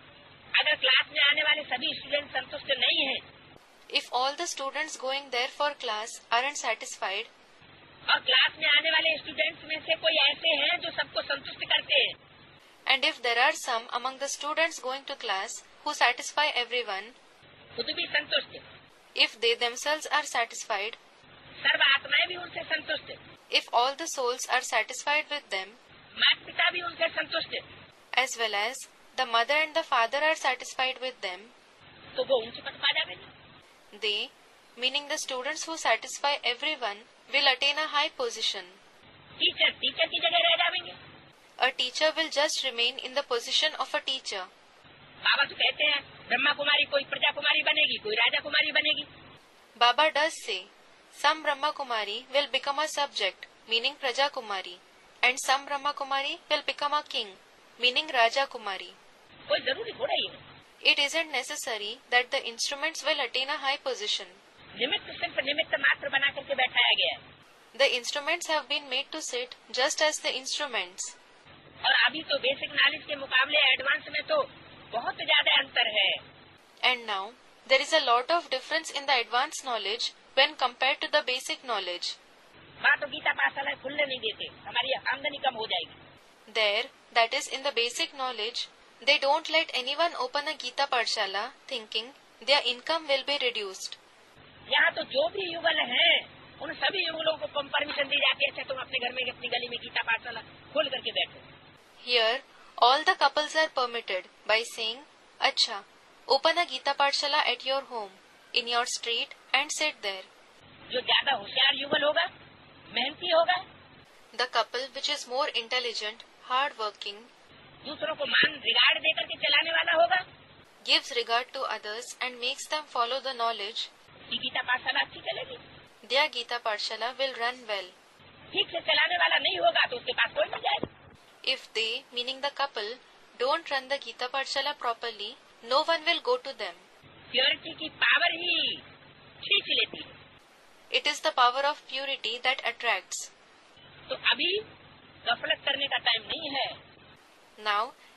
अगर क्लास में आने वाले सभी स्टूडेंट संतुष्ट नहीं हैं If all the students going there for class aren't satisfied, और class में आने वाले स्टूडेंट्स में से कोई ऐसे हैं जो सबको संतुष्ट करते हैं, and if there are some among the students going to class who satisfy everyone, खुद भी संतुष्ट, if they themselves are satisfied, सर्व आत्माएं भी उनसे संतुष्ट, if all the souls are satisfied with them, माता पिता भी उनसे संतुष्ट, as well as the mother and the father are satisfied with them, तो वो उच्च पद पा जाएंगे। they, meaning the students who satisfy everyone, will attain a high position. Teacher teacher की जगह रह जाएंगे। A teacher will just remain in the position of a teacher. बाबा तो कहते हैं ब्रह्मा कुमारी कोई प्रजा कुमारी बनेगी, कोई राजा कुमारी बनेगी। Baba does say, some Brahma Kumari will become a subject, meaning Praja Kumari, and some Brahma Kumari will become a king, meaning Raja Kumari. कोई जरूरी थोड़ा ही है। It isn't necessary that the instruments will attain a high position. निमित्त सिर्फ निमित्त मात्र बना करके बैठाया गया है। The instruments have been made to sit just as the instruments. और अभी तो बेसिक नॉलेज के मुकाबले एडवांस में तो बहुत ज्यादा अंतर है। And now, there is a lot of difference in the advanced knowledge when compared to the basic knowledge. वहाँ तो गीता पाठशाला खुलने नहीं देते, हमारी आमदनी कम हो जाएगी। There, that is in the basic knowledge, they don't let anyone open a Gita Pathshala thinking their income will be reduced. यहाँ तो जो भी युगल हैं, उन सभी युगलों को परमिशन दी जाती है, अच्छा तुम अपने घर में अपनी गली में गीता पाठशाला खोल करके बैठो। Here, all the couples are permitted by saying, Acha, open a Gita Pathshala at your home, in your street and sit there. जो ज्यादा होशियार युगल होगा, मेहनती होगा, The couple which is more intelligent, hard-working, दूसरों को मान रिगार्ड दे करके चलाने वाला होगा, gives regard to others and makes them follow the knowledge, कि गीता पाठशाला अच्छी चलेगी। their Gita Pathshala will run well. ठीक से चलाने वाला नहीं होगा तो उसके पास कोई नहीं जाएगा। If they, meaning the couple, don't run the Gita Pathshala properly, no one will go to them. Purity की पावर ही खींच लेती है। It is the power of purity that attracts. तो अभी गफलत करने का टाइम नहीं है। Now,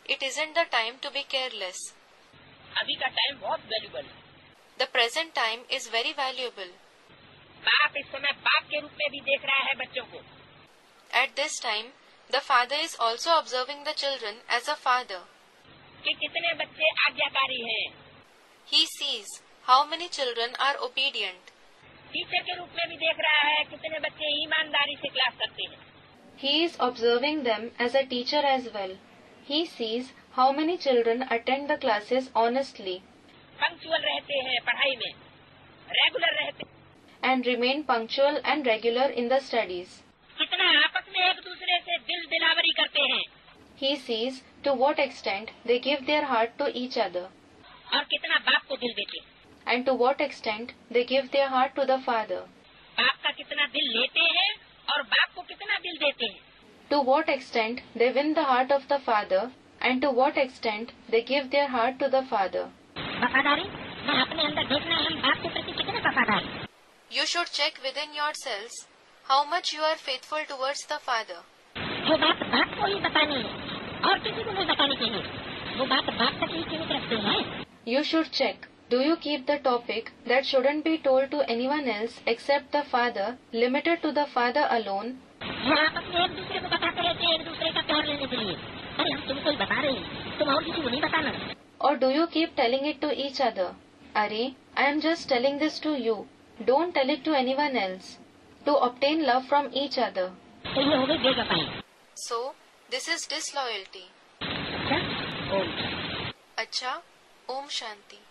it isn't the time to be careless. अभी का टाइम बहुत वैल्यूबल है. The present time is very valuable. बाप इस समय बाप के रूप में भी देख रहा है बच्चों को. At this time, the father is also observing the children as a father. कि कितने बच्चे आज्ञाकारी हैं. He sees how many children are obedient. Teacher के रूप में भी देख रहा है कितने बच्चे ईमानदारी से क्लास करते हैं. He is observing them as a teacher as well. He sees how many children attend the classes honestly. Punctual रहते हैं पढ़ाई में, रेगुलर रहते हैं. And remain punctual and regular in the studies. कितना आपस में एक दूसरे से दिल दिलावरी करते हैं. He sees to what extent they give their heart to each other. और कितना बाप को दिल देते हैं. And to what extent they give their heart to the father. बाप का कितना दिल लेते हैं और बाप को कितना दिल देते हैं. To what extent they win the heart of the father, and to what extent they give their heart to the father. वफादारी मैं अपने अंदर देखना है हम बाप के प्रति कितने वफादार हैं. You should check within yourselves how much you are faithful towards the father. जो बात बाप को ही बतानी है और किसी को नहीं बतानी चाहिए, वो बात बाप तक ही सीमित रखते हैं. You should check. Do you keep the topic that shouldn't be told to anyone else except the father, limited to the father alone? वो आपस में एक दूसरे को बताते रहते हैं एक दूसरे का प्यार लेने के लिए. अरे हम तुमको ही बता रहे हैं, तुम और किसी को नहीं बताना. Or do you keep telling it to each other? Arey, I am just telling this to you. Don't tell it to anyone else. To obtain love from each other. तो ये हो गई बेवफाई. So, this is disloyalty. अच्छा, ओम. Acha, Om Shanti.